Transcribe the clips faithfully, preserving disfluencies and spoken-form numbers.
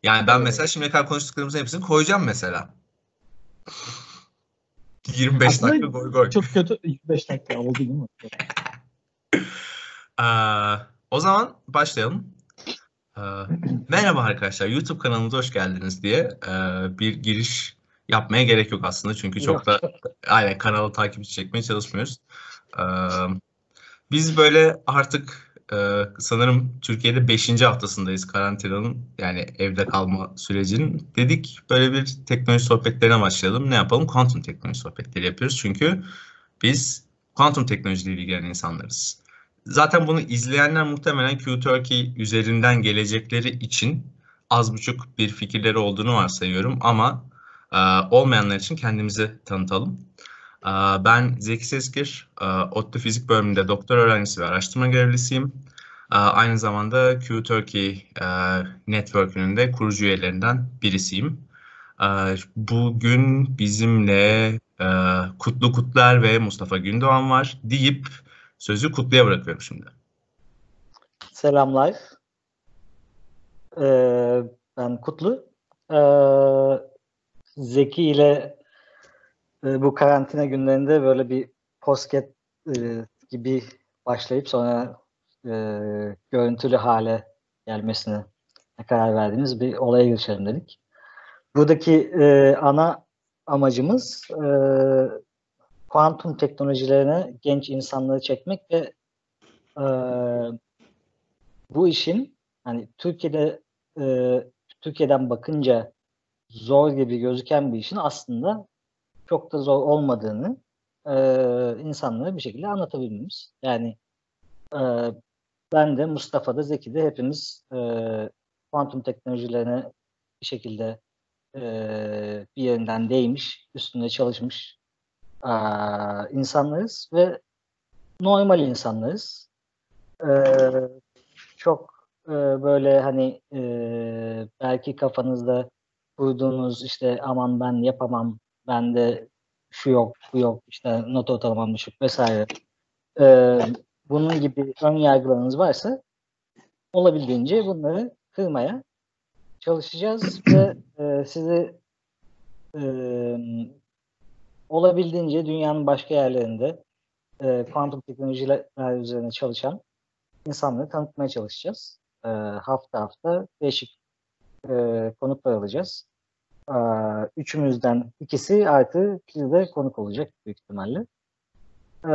Yani ben mesela şimdiye kadar konuştuklarımızın hepsini koyacağım mesela. yirmi beş Aslında dakika goy goy. çok kötü yirmi beş dakika oldu değil mi? Ee, o zaman başlayalım. Ee, merhaba arkadaşlar, YouTube kanalımıza hoş geldiniz diye e, bir giriş yapmaya gerek yok aslında. Çünkü çok Yok. da aynen kanalı takipçi çekmeye çalışmıyoruz. Ee, biz böyle artık e, sanırım Türkiye'de beşinci haftasındayız karantinanın, yani evde kalma sürecinin. Dedik böyle bir teknoloji sohbetlerine başlayalım. Ne yapalım? Kuantum teknoloji sohbetleri yapıyoruz. Çünkü biz kuantum teknolojileriyle ilgilenen insanlarız. Zaten bunu izleyenler muhtemelen Q-Turkey üzerinden gelecekleri için az buçuk bir fikirleri olduğunu varsayıyorum, ama e, olmayanlar için kendimizi tanıtalım. E, ben Zeki Sezgir, e, ODTÜ Fizik Bölümünde doktor öğrencisi ve araştırma görevlisiyim. E, aynı zamanda Q-Turkey e, Network'ünün de kurucu üyelerinden birisiyim. E, bugün bizimle e, Kutlu Kutlar ve Mustafa Gündoğan var deyip sözü Kutlu'ya bırakıyorum şimdi. Selamlar. Ee, ben Kutlu. Ee, Zeki ile e, bu karantina günlerinde böyle bir podcast e, gibi başlayıp sonra e, görüntülü hale gelmesine karar verdiğimiz bir olaya girişelim dedik. Buradaki e, ana amacımız e, kuantum teknolojilerine genç insanları çekmek ve e, bu işin hani Türkiye'de e, Türkiye'den bakınca zor gibi gözüken bir işin aslında çok da zor olmadığını e, insanlara bir şekilde anlatabilmemiz. Yani e, ben de Mustafa da Zeki de hepimiz e, kuantum teknolojilerine bir şekilde e, bir yerinden değmiş, üstünde çalışmış e, insanlarız ve normal insanlarız. E, çok e, böyle hani e, belki kafanızda kurduğunuz işte aman ben yapamam, bende şu yok, bu yok, işte not ortalamam düşük vesaire. E, bunun gibi ön yargılarınız varsa olabildiğince bunları kırmaya çalışacağız ve e, sizi e, olabildiğince dünyanın başka yerlerinde e, kuantum teknolojiler üzerine çalışan insanları tanıtmaya çalışacağız. E, hafta hafta değişik e, konuklar alacağız. E, üçümüzden ikisi artı bir de konuk olacak büyük ihtimalle. E,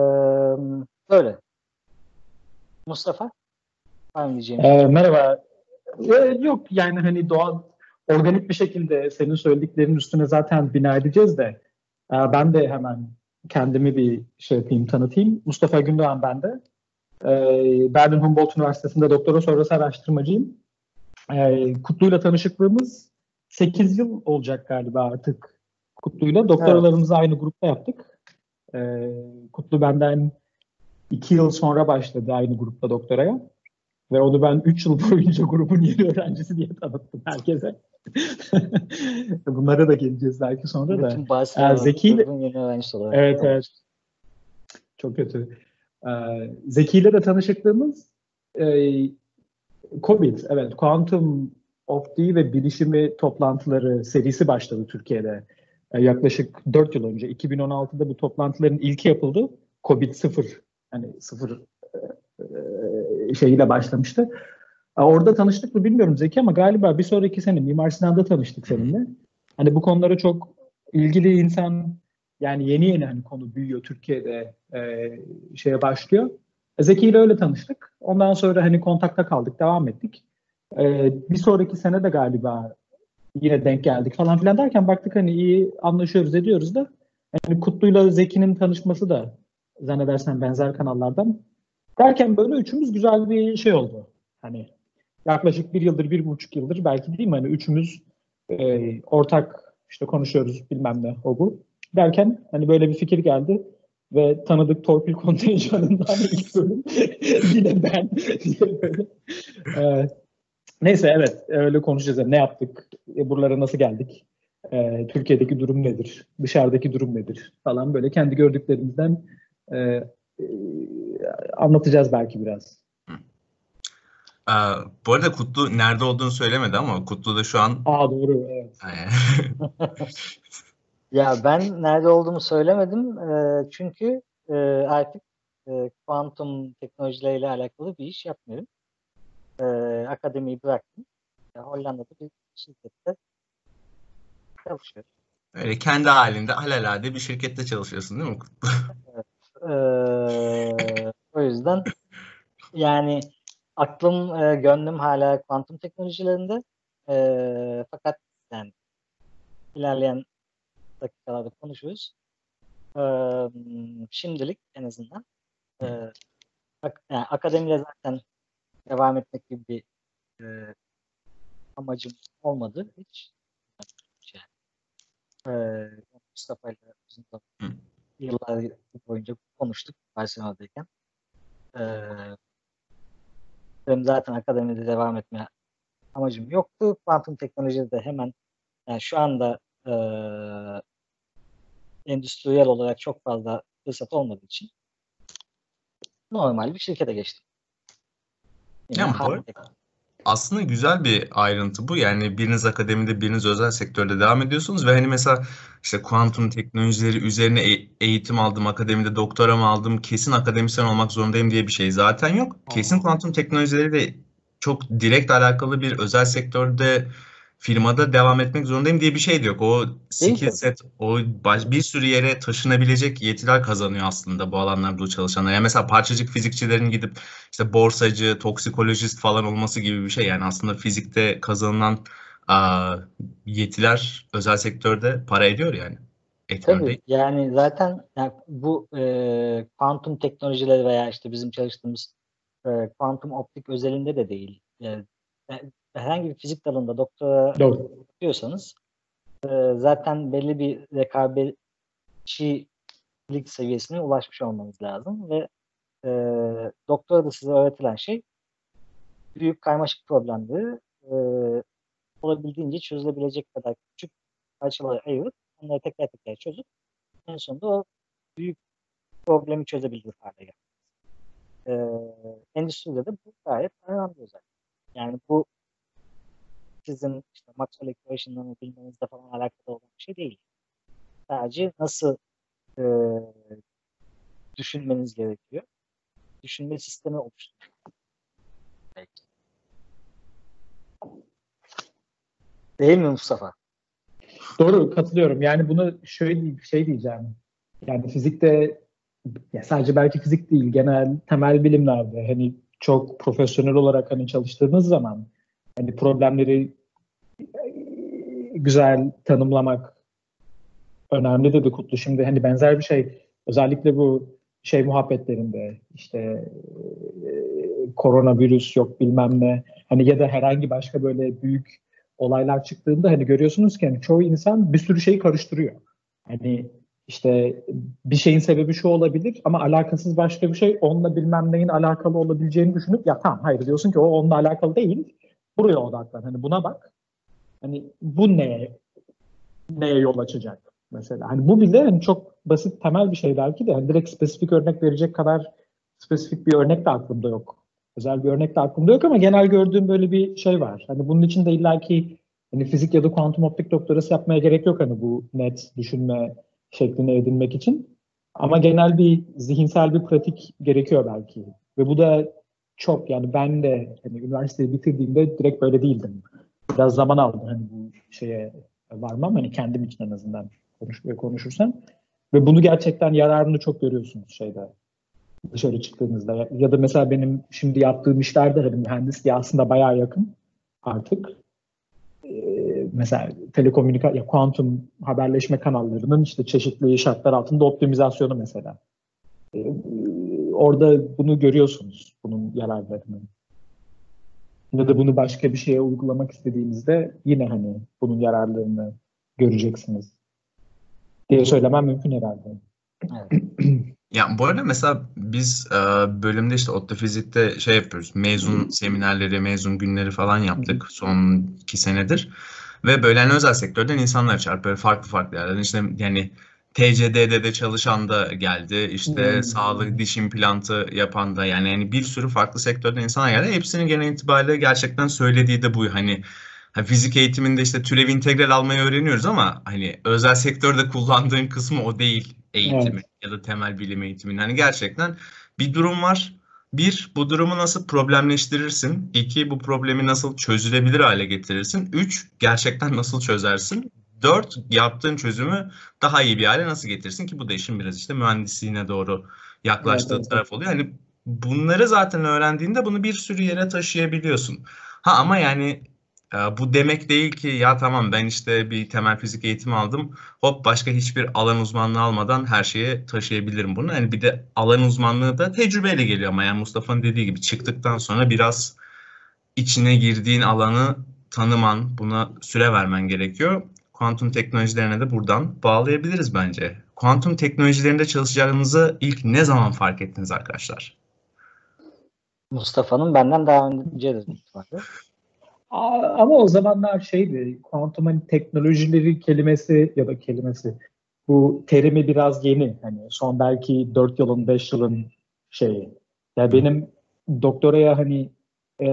böyle. Mustafa, var mı diyeceğim? Ee, merhaba. Ee, yok yani hani doğal, organik bir şekilde senin söylediklerinin üstüne zaten bina edeceğiz de e, ben de hemen kendimi bir şey yapayım, tanıtayım. Mustafa Gündoğan ben de. Ee, Berlin Humboldt Üniversitesi'nde doktora sonrası araştırmacıyım. Ee, Kutlu'yla tanışıklığımız sekiz yıl olacak galiba artık Kutlu'yla. Doktoralarımızı evet. Aynı grupta yaptık. Ee, Kutlu benden iki yıl sonra başladı aynı grupta doktoraya. Ve onu ben üç yıl boyunca grubun yeni öğrencisi diye tanıttım herkese. Bunlara da geleceğiz belki sonra da. Bütün bahsedilen Ee, Zeki ile... grubun yeni öğrencisi olarak. Evet, evet. Çok kötü. Ee, Zeki ile de tanışıklığımız e, COVID, evet. Quantum of D ve bilişimi toplantıları serisi başladı Türkiye'de. Ee, yaklaşık dört yıl önce. iki bin on altıda bu toplantıların ilki yapıldı. COVID sıfır, hani sıfır e, şeyiyle başlamıştı. Orada tanıştık mı bilmiyorum Zeki, ama galiba bir sonraki sene Mimar Sinan'da tanıştık seninle. Hani bu konulara çok ilgili insan, yani yeni yeni hani konu büyüyor Türkiye'de, e, şeye başlıyor. Zeki ile öyle tanıştık. Ondan sonra hani kontakta kaldık, devam ettik. E, bir sonraki sene de galiba yine denk geldik falan filan derken baktık hani iyi anlaşıyoruz ediyoruz da. Yani Kutlu'yla Zeki'nin tanışması da zannedersen benzer kanallardan. Derken böyle üçümüz güzel bir şey oldu. Hani yaklaşık bir yıldır, bir buçuk yıldır belki değil mi? Hani üçümüz e, ortak işte konuşuyoruz bilmem ne o bu. Derken hani böyle bir fikir geldi ve tanıdık torpil kontenjanından ilk bölüm yine ben diye böyle. E, neyse evet öyle konuşacağız. Yani ne yaptık? E, buralara nasıl geldik? E, Türkiye'deki durum nedir? Dışarıdaki durum nedir? Falan böyle kendi gördüklerimizden e, e, anlatacağız belki biraz. Ee, bu arada Kutlu nerede olduğunu söylemedi ama Kutlu da şu an Aa doğru, evet. Ya ben nerede olduğumu söylemedim. Ee, çünkü e, artık e, kuantum teknolojileriyle alakalı bir iş yapmıyorum. Ee, akademiyi bıraktım. Ya, Hollanda'da bir şirkette çalışıyorum. öyle kendi halinde alelade bir şirkette çalışıyorsun değil mi Kutlu? Ee, o yüzden yani aklım, e, gönlüm hala kuantum teknolojilerinde. Ee, fakat yani ilerleyen dakikalarda konuşuruz. Ee, şimdilik en azından e, ak- yani akademiyle zaten devam etmek gibi bir e, amacım olmadı hiç. Şey, e, Mustafa ile uzun zaman, yıllar boyunca konuştuk Barcelona'dayken. E, benim zaten akademide devam etme amacım yoktu. Kuantum teknolojide de hemen yani şu anda e, endüstriyel olarak çok fazla fırsat olmadığı için normal bir şirkete geçtim. Yine Yani bu high arada tech. aslında güzel bir ayrıntı bu. Yani biriniz akademide, biriniz özel sektörde devam ediyorsunuz ve hani mesela işte kuantum teknolojileri üzerine e- eğitim aldım, akademide doktoramı aldım, kesin akademisyen olmak zorundayım diye bir şey zaten yok. Kesin kuantum teknolojileri de çok direkt alakalı bir özel sektörde, firmada devam etmek zorundayım diye bir şey de yok. O Değil skill tabii. set, o baş- bir sürü yere taşınabilecek yetiler kazanıyor aslında bu alanlarda o çalışanlar. Yani mesela parçacık fizikçilerin gidip işte borsacı, toksikolojist falan olması gibi bir şey. Yani aslında fizikte kazanılan aa, yetiler özel sektörde para ediyor yani. Etmiyor değil. Tabii yani zaten yani bu e, kuantum teknolojileri veya işte bizim çalıştığımız e, kuantum optik özelinde de değil. Yani, yani herhangi bir fizik dalında doktora Doğru. yapıyorsanız e, zaten belli bir rekabetçilik seviyesine ulaşmış olmanız lazım ve e, doktora da size öğretilen şey büyük karmaşık problemleri e, olabildiğince çözülebilecek kadar küçük parçalara ayırıp onları tekrar tekrar çözüp en sonunda o büyük problemi çözebilir hale geldi. Ee, endüstride de bu gayet önemli özellik. Yani bu sizin işte Maxwell equation'larını bilmenizle falan alakalı olan bir şey değil. Sadece nasıl e, düşünmeniz gerekiyor. Düşünme sistemi oluşturuyor. Belki. Değil mi Mustafa? Doğru, katılıyorum. Yani bunu şöyle bir şey diyeceğim. Yani fizikte, ya sadece belki fizik değil, genel temel bilimlerde hani çok profesyonel olarak hani çalıştığınız zaman hani problemleri güzel tanımlamak önemli dedi Kutlu. Şimdi hani benzer bir şey özellikle bu şey muhabbetlerinde işte e, koronavirüs yok bilmem ne hani ya da herhangi başka böyle büyük olaylar çıktığında hani görüyorsunuz ki hani çoğu insan bir sürü şeyi karıştırıyor. Hani işte bir şeyin sebebi şu olabilir ama alakasız başka bir şey onunla bilmem neyin alakalı olabileceğini düşünüp ya tamam hayır diyorsun ki o onunla alakalı değil. Buraya odaklan. Hani buna bak. Hani bu neye neye yol açacak mesela. Hani bu bile hani çok basit temel bir şey belki de hani direkt spesifik örnek verecek kadar spesifik bir örnek de aklımda yok. Özel bir örnek de aklımda yok ama genel gördüğüm böyle bir şey var. Hani bunun için de illaki hani fizik ya da kuantum optik doktorası yapmaya gerek yok hani bu net düşünme şeklini edinmek için. Ama genel bir zihinsel bir pratik gerekiyor belki. Ve bu da çok yani ben de hani üniversiteyi bitirdiğimde direkt böyle değildim. Biraz zaman aldı hani bu şeye varmam hani kendim için en azından konuş konuşursam ve bunu gerçekten yararını çok görüyorsunuz şeyde dışarı çıktığınızda ya, ya da mesela benim şimdi yaptığım işlerde hani mühendisliğe aslında bayağı yakın artık ee, mesela telekomünikasyon ya kuantum haberleşme kanallarının işte çeşitli şartlar altında optimizasyonu mesela ee, orada bunu görüyorsunuz bunun yararlarını. Ya da bunu başka bir şeye uygulamak istediğinizde yine hani bunun yararlarını göreceksiniz diye söylemem mümkün herhalde. Evet. Ya bu arada mesela biz e, bölümde işte ODTÜ Fizik'te şey yapıyoruz. Mezun seminerleri, mezun günleri falan yaptık son iki senedir. Ve böyle hani özel sektörden insanlar çağırıp böyle farklı farklı yerlerden işte yani T C D'de de çalışan da geldi. İşte Hmm. sağlık, diş implantı yapan da yani, yani bir sürü farklı sektörden insan geldi. Hepsinin genel itibariyle gerçekten söylediği de bu. Hani ha, fizik eğitiminde işte türev integral almayı öğreniyoruz ama hani özel sektörde kullandığın kısmı o değil eğitimi Evet. ya da temel bilim eğitiminin. Hani gerçekten bir durum var. Bir, bu durumu nasıl problemleştirirsin? İki, bu problemi nasıl çözülebilir hale getirirsin? Üç, gerçekten nasıl çözersin? Dört, yaptığın çözümü daha iyi bir hale nasıl getirsin ki bu da işin biraz işte mühendisliğine doğru Evet, yaklaştığı evet. taraf oluyor. Hani bunları zaten öğrendiğinde bunu bir sürü yere taşıyabiliyorsun. Ha ama yani e, bu demek değil ki ya tamam ben işte bir temel fizik eğitimi aldım. Hop başka hiçbir alan uzmanlığı almadan her şeye taşıyabilirim bunu. Yani bir de alan uzmanlığı da tecrübeyle geliyor ama yani Mustafa'nın dediği gibi çıktıktan sonra biraz içine girdiğin alanı tanıman, buna süre vermen gerekiyor. Kuantum teknolojilerine de buradan bağlayabiliriz bence. Kuantum teknolojilerinde çalışacağınızı ilk ne zaman fark ettiniz arkadaşlar? Mustafa'nın benden daha önce de vardı. A- Ama o zamanlar şeydi, kuantum hani teknolojileri kelimesi ya da kelimesi, bu terimi biraz yeni. Hani son belki dört yılın, beş yılın şeyi. Ya benim doktoraya hani e,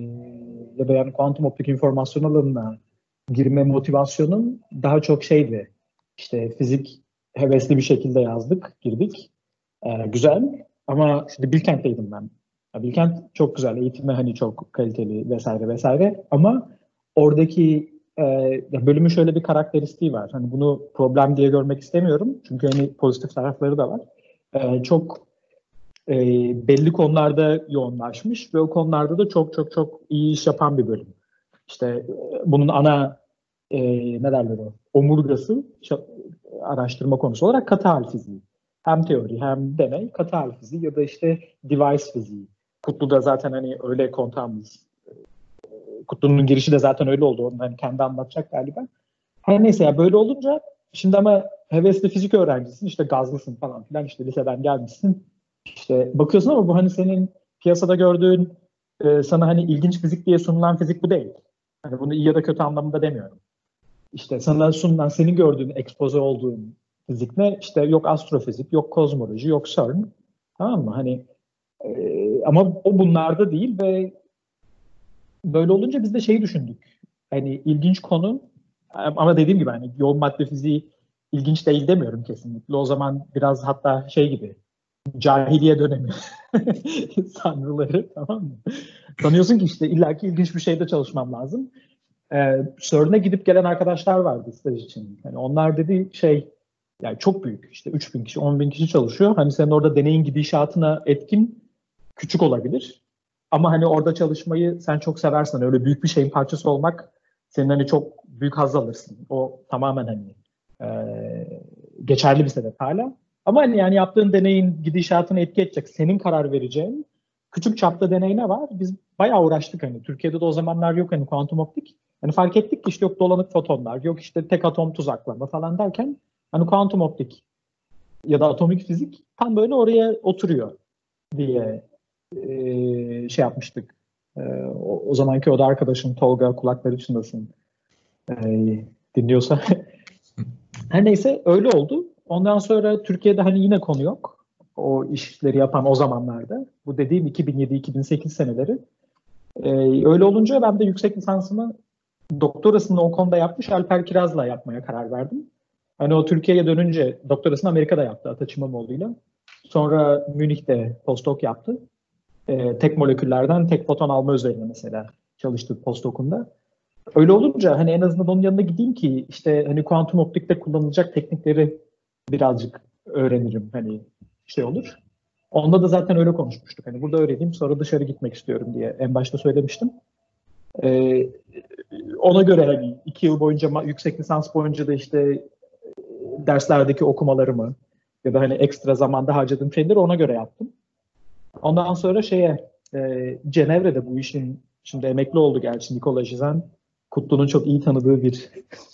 ya da yani kuantum optik informasyon alanına girme motivasyonum daha çok şeydi. İşte fizik hevesli bir şekilde yazdık, girdik. Ee, güzel ama şimdi Bilkent'teydim ben. Ya Bilkent çok güzel, eğitimi hani çok kaliteli vesaire vesaire ama oradaki e, ya bölümün şöyle bir karakteristiği var. Hani bunu problem diye görmek istemiyorum çünkü hani pozitif tarafları da var. Ee, çok e, belli konularda yoğunlaşmış ve o konularda da çok çok çok iyi iş yapan bir bölüm. İşte e, bunun ana e, ne derler o? Omurgası ça- araştırma konusu olarak katı hal fiziği. Hem teori hem deney katı hal fiziği ya da işte device fiziği. Kutlu'da zaten hani öyle kontağımız. Kutlu'nun girişi de zaten öyle oldu. Onu hani kendi anlatacak galiba. Her neyse ya böyle olunca şimdi ama hevesli fizik öğrencisin işte gazlısın falan filan işte liseden gelmişsin. İşte bakıyorsun ama bu hani senin piyasada gördüğün e, sana hani ilginç fizik diye sunulan fizik bu değil. Hani bunu iyi ya da kötü anlamında demiyorum. İşte sana sunulan, senin gördüğün, ekspoze olduğun fizik ne? İşte yok astrofizik, yok kozmoloji, yok CERN. Tamam mı? Hani e, ama o bunlarda değil ve böyle olunca biz de şeyi düşündük. Hani ilginç konu ama dediğim gibi hani yoğun madde fiziği ilginç değil demiyorum kesinlikle. O zaman biraz hatta şey gibi cahiliye dönemi sanrıları tamam mı? Sanıyorsun ki işte illaki ilginç bir şeyde çalışmam lazım. Ee, CERN'e gidip gelen arkadaşlar vardı staj için. Yani onlar dedi şey yani çok büyük işte üç bin kişi on bin kişi çalışıyor. Hani senin orada deneyin gidişatına etkin küçük olabilir. Ama hani orada çalışmayı sen çok seversen öyle büyük bir şeyin parçası olmak senin hani çok büyük haz alırsın. O tamamen hani e, geçerli bir sebep hala. Ama hani yani yaptığın deneyin gidişatına etki edecek senin karar vereceğin küçük çapta deney ne var? Biz bayağı uğraştık hani. Türkiye'de de o zamanlar yok hani kuantum optik. Hani fark ettik ki işte yok dolanık fotonlar, yok işte tek atom tuzaklama falan derken hani kuantum optik ya da atomik fizik tam böyle oraya oturuyor diye e, şey yapmıştık. E, o, o zamanki o da arkadaşım Tolga kulakları çınlasın e, dinliyorsa. Her neyse öyle oldu. Ondan sonra Türkiye'de hani yine konu yok. O işleri yapan o zamanlarda. Bu dediğim iki bin yedi iki bin sekiz seneleri. E, öyle olunca ben de yüksek lisansımı doktorasını o konuda yapmış Alper Kiraz'la yapmaya karar verdim. Hani o Türkiye'ye dönünce doktorasını Amerika'da yaptı Ataç İmamoğlu'yla. Sonra Münih'te postdoc yaptı. Ee, tek moleküllerden tek foton alma üzerine mesela çalıştı postdoc'unda. Öyle olunca hani en azından onun yanına gideyim ki işte hani kuantum optikte kullanılacak teknikleri birazcık öğrenirim hani şey olur. Onda da zaten öyle konuşmuştuk. Hani burada öğreneyim sonra dışarı gitmek istiyorum diye en başta söylemiştim. Ee, ona göre hani iki yıl boyunca yüksek lisans boyunca da işte derslerdeki okumalarımı ya da hani ekstra zamanda harcadığım şeyleri ona göre yaptım. Ondan sonra şeye e, Cenevre'de bu işin şimdi emekli oldu gerçi Nikola Jizen. Kutlu'nun çok iyi tanıdığı bir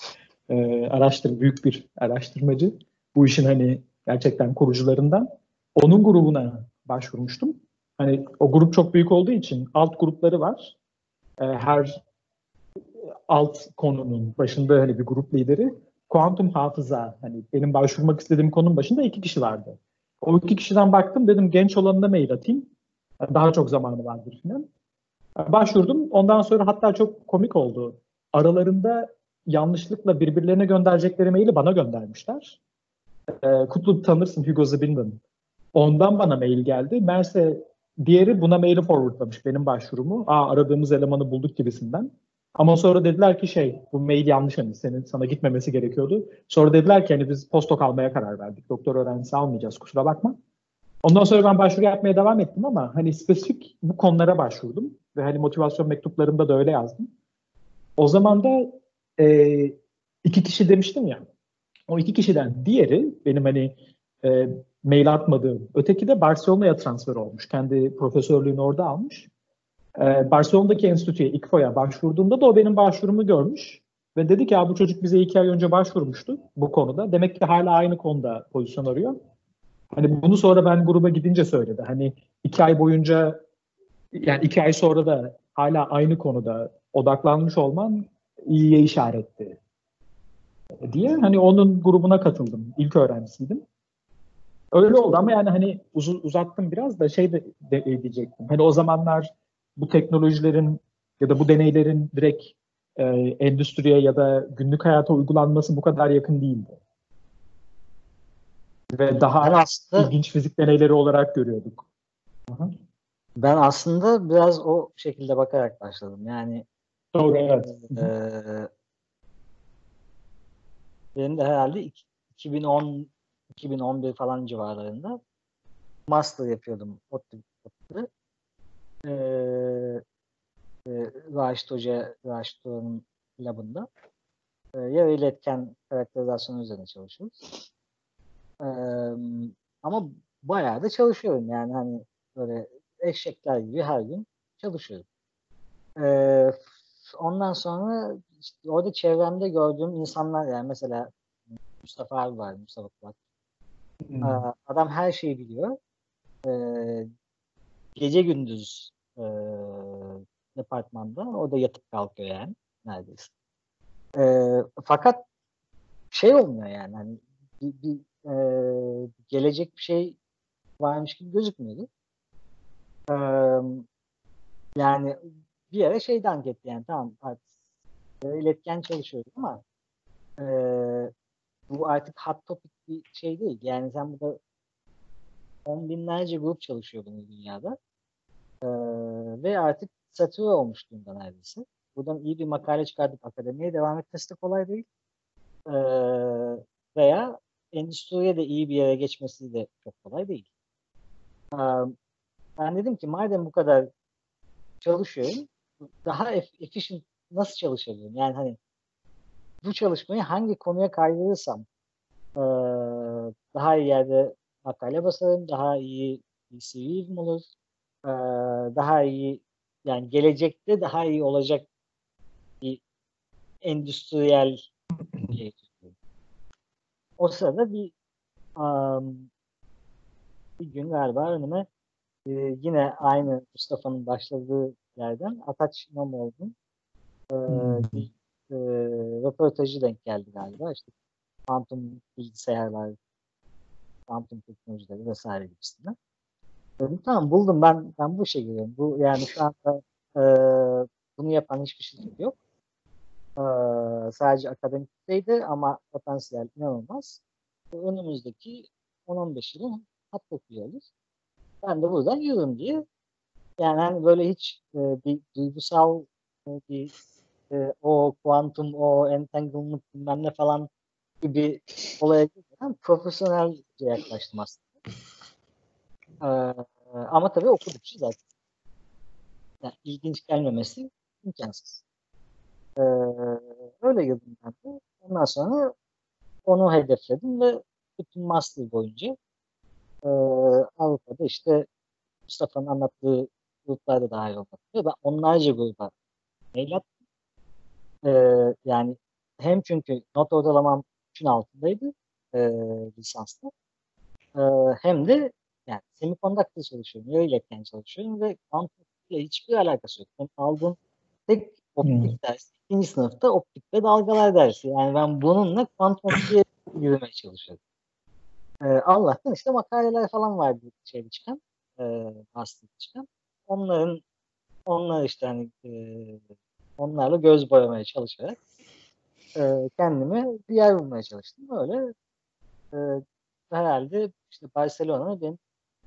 e, araştır büyük bir araştırmacı. Bu işin hani gerçekten kurucularından. Onun grubuna başvurmuştum. Hani o grup çok büyük olduğu için alt grupları var. E, her alt konunun başında hani bir grup lideri. kuantum hafıza, hani benim başvurmak istediğim konunun başında iki kişi vardı. O iki kişiden baktım, dedim genç olanına mail atayım. Daha çok zamanı vardır falan. Başvurdum. Ondan sonra hatta çok komik oldu. Aralarında yanlışlıkla birbirlerine gönderecekleri maili bana göndermişler. Ee, Kutlu tanırsın, Hugo Zbinden. Ondan bana mail geldi. Meğerse diğeri buna maili forwardlamış benim başvurumu. Aa, aradığımız elemanı bulduk gibisinden. Ama sonra dediler ki şey, bu mail yanlış, hani senin sana gitmemesi gerekiyordu. Sonra dediler ki hani biz postdoc almaya karar verdik. Doktor öğrencisi almayacağız, kusura bakma. Ondan sonra ben başvuru yapmaya devam ettim ama hani spesifik bu konulara başvurdum. Ve hani motivasyon mektuplarımda da öyle yazdım. O zaman da e, iki kişi demiştim ya. O iki kişiden diğeri benim hani e, mail atmadığım. Öteki de Barcelona'ya transfer olmuş. Kendi profesörlüğünü orada almış. E, Barcelona'daki enstitüye, İ K F O'ya başvurduğumda da o benim başvurumu görmüş. Ve dedi ki bu çocuk bize iki ay önce başvurmuştu bu konuda. Demek ki hala aynı konuda pozisyon arıyor. Hani bunu sonra ben gruba gidince söyledi. Hani iki ay boyunca, yani iki ay sonra da hala aynı konuda odaklanmış olman iyiye işaretti diye. Hani onun grubuna katıldım. İlk öğrencisiydim. Öyle oldu ama yani hani uz uzattım biraz da şey de, de diyecektim. Hani o zamanlar bu teknolojilerin ya da bu deneylerin direkt e, endüstriye ya da günlük hayata uygulanması bu kadar yakın değildi. Ve daha Ben aslında ilginç fizik deneyleri olarak görüyorduk. Aha. ben aslında biraz o şekilde bakarak başladım. Yani Doğru, evet. e, benim de herhalde iki bin on iki bin on bir falan civarlarında master yapıyordum ODTÜ. Ee, e, Raşit Hoca, Raşit Hoca'nın labında. Ee, yarı iletken karakterizasyonu üzerine çalışıyoruz. Ee, ama bayağı da çalışıyorum yani hani böyle eşekler gibi her gün çalışıyorum. Ee, ondan sonra işte orada çevremde gördüğüm insanlar, yani mesela Mustafa abi var, Mustafa Kulak. Hmm. Ee, adam her şeyi biliyor. Ee, gece gündüz e, departmanda. O da yatıp kalkıyor yani neredeyse. Ee, fakat şey olmuyor yani hani bir, bir e, gelecek bir şey varmış gibi gözükmüyordu. Ee, yani bir yere şey dank etti yani, tamam artık iletken çalışıyorum ama e, bu artık hot topic bir şey değil. Yani sen burada on binlerce grup çalışıyor bunu dünyada. Ee, ve artık satüre olmuş durumda neredeyse. Buradan iyi bir makale çıkartıp akademiye devam etmesi de kolay değil. Ee, veya endüstriye de iyi bir yere geçmesi de çok kolay değil. Ee, ben dedim ki madem bu kadar çalışıyorum, daha efficient nasıl çalışabilirim? Yani hani bu çalışmayı hangi konuya kaydırırsam ee, daha iyi yerde makale basarım, daha iyi bir C V'm olur, ee, daha iyi, yani gelecekte daha iyi olacak bir endüstriyel şey. O sırada bir um, bir gün galiba önüme e, yine aynı Mustafa'nın başladığı yerden Ataç İmamoğlu'nun e, bir e, röportajı denk geldi galiba. İşte kuantum bilgisayarlar, kuantum teknolojileri vesaire gibisinden. Dedim tamam, buldum, ben ben bu işe giriyorum. Bu yani şu anda e, bunu yapan hiçbir şirket yok. E, sadece akademik düzeyde ama potansiyel inanılmaz. Önümüzdeki on on beş yılın hat okuyoruz. Ben de buradan yürürüm diye. Yani hani böyle hiç e, bir duygusal e, bir e, o kuantum, o entanglement bilmem ne falan gibi olaya girmeden profesyonelce yaklaştım aslında. Ee, ama tabii okudukça zaten yani ilginç gelmemesi imkansız. Ee, öyle girdim ben de. Ondan sonra onu hedefledim ve bütün master boyunca e, Avrupa'da işte Mustafa'nın anlattığı gruplarda dahil olmak üzere ben onlarca gruba mail attım. Ee, yani hem çünkü not ortalamam üçün altındaydı e, lisansta, e, hem de yani semiconductor çalışıyorum, yarı iletken çalışıyorum ve kuantum ile hiçbir alakası yok. Ben aldığım tek Hmm. optik ders ikinci sınıfta optik ve dalgalar dersi. Yani ben bununla kuantum optiğe yürümeye çalışıyorum. Ee, Allah'tan işte makaleler falan vardı şeyde çıkan, e, aslında çıkan. Onların onlar işte hani e, onlarla göz boyamaya çalışarak e, kendime bir yer bulmaya çalıştım. Böyle e, herhalde işte Barcelona benim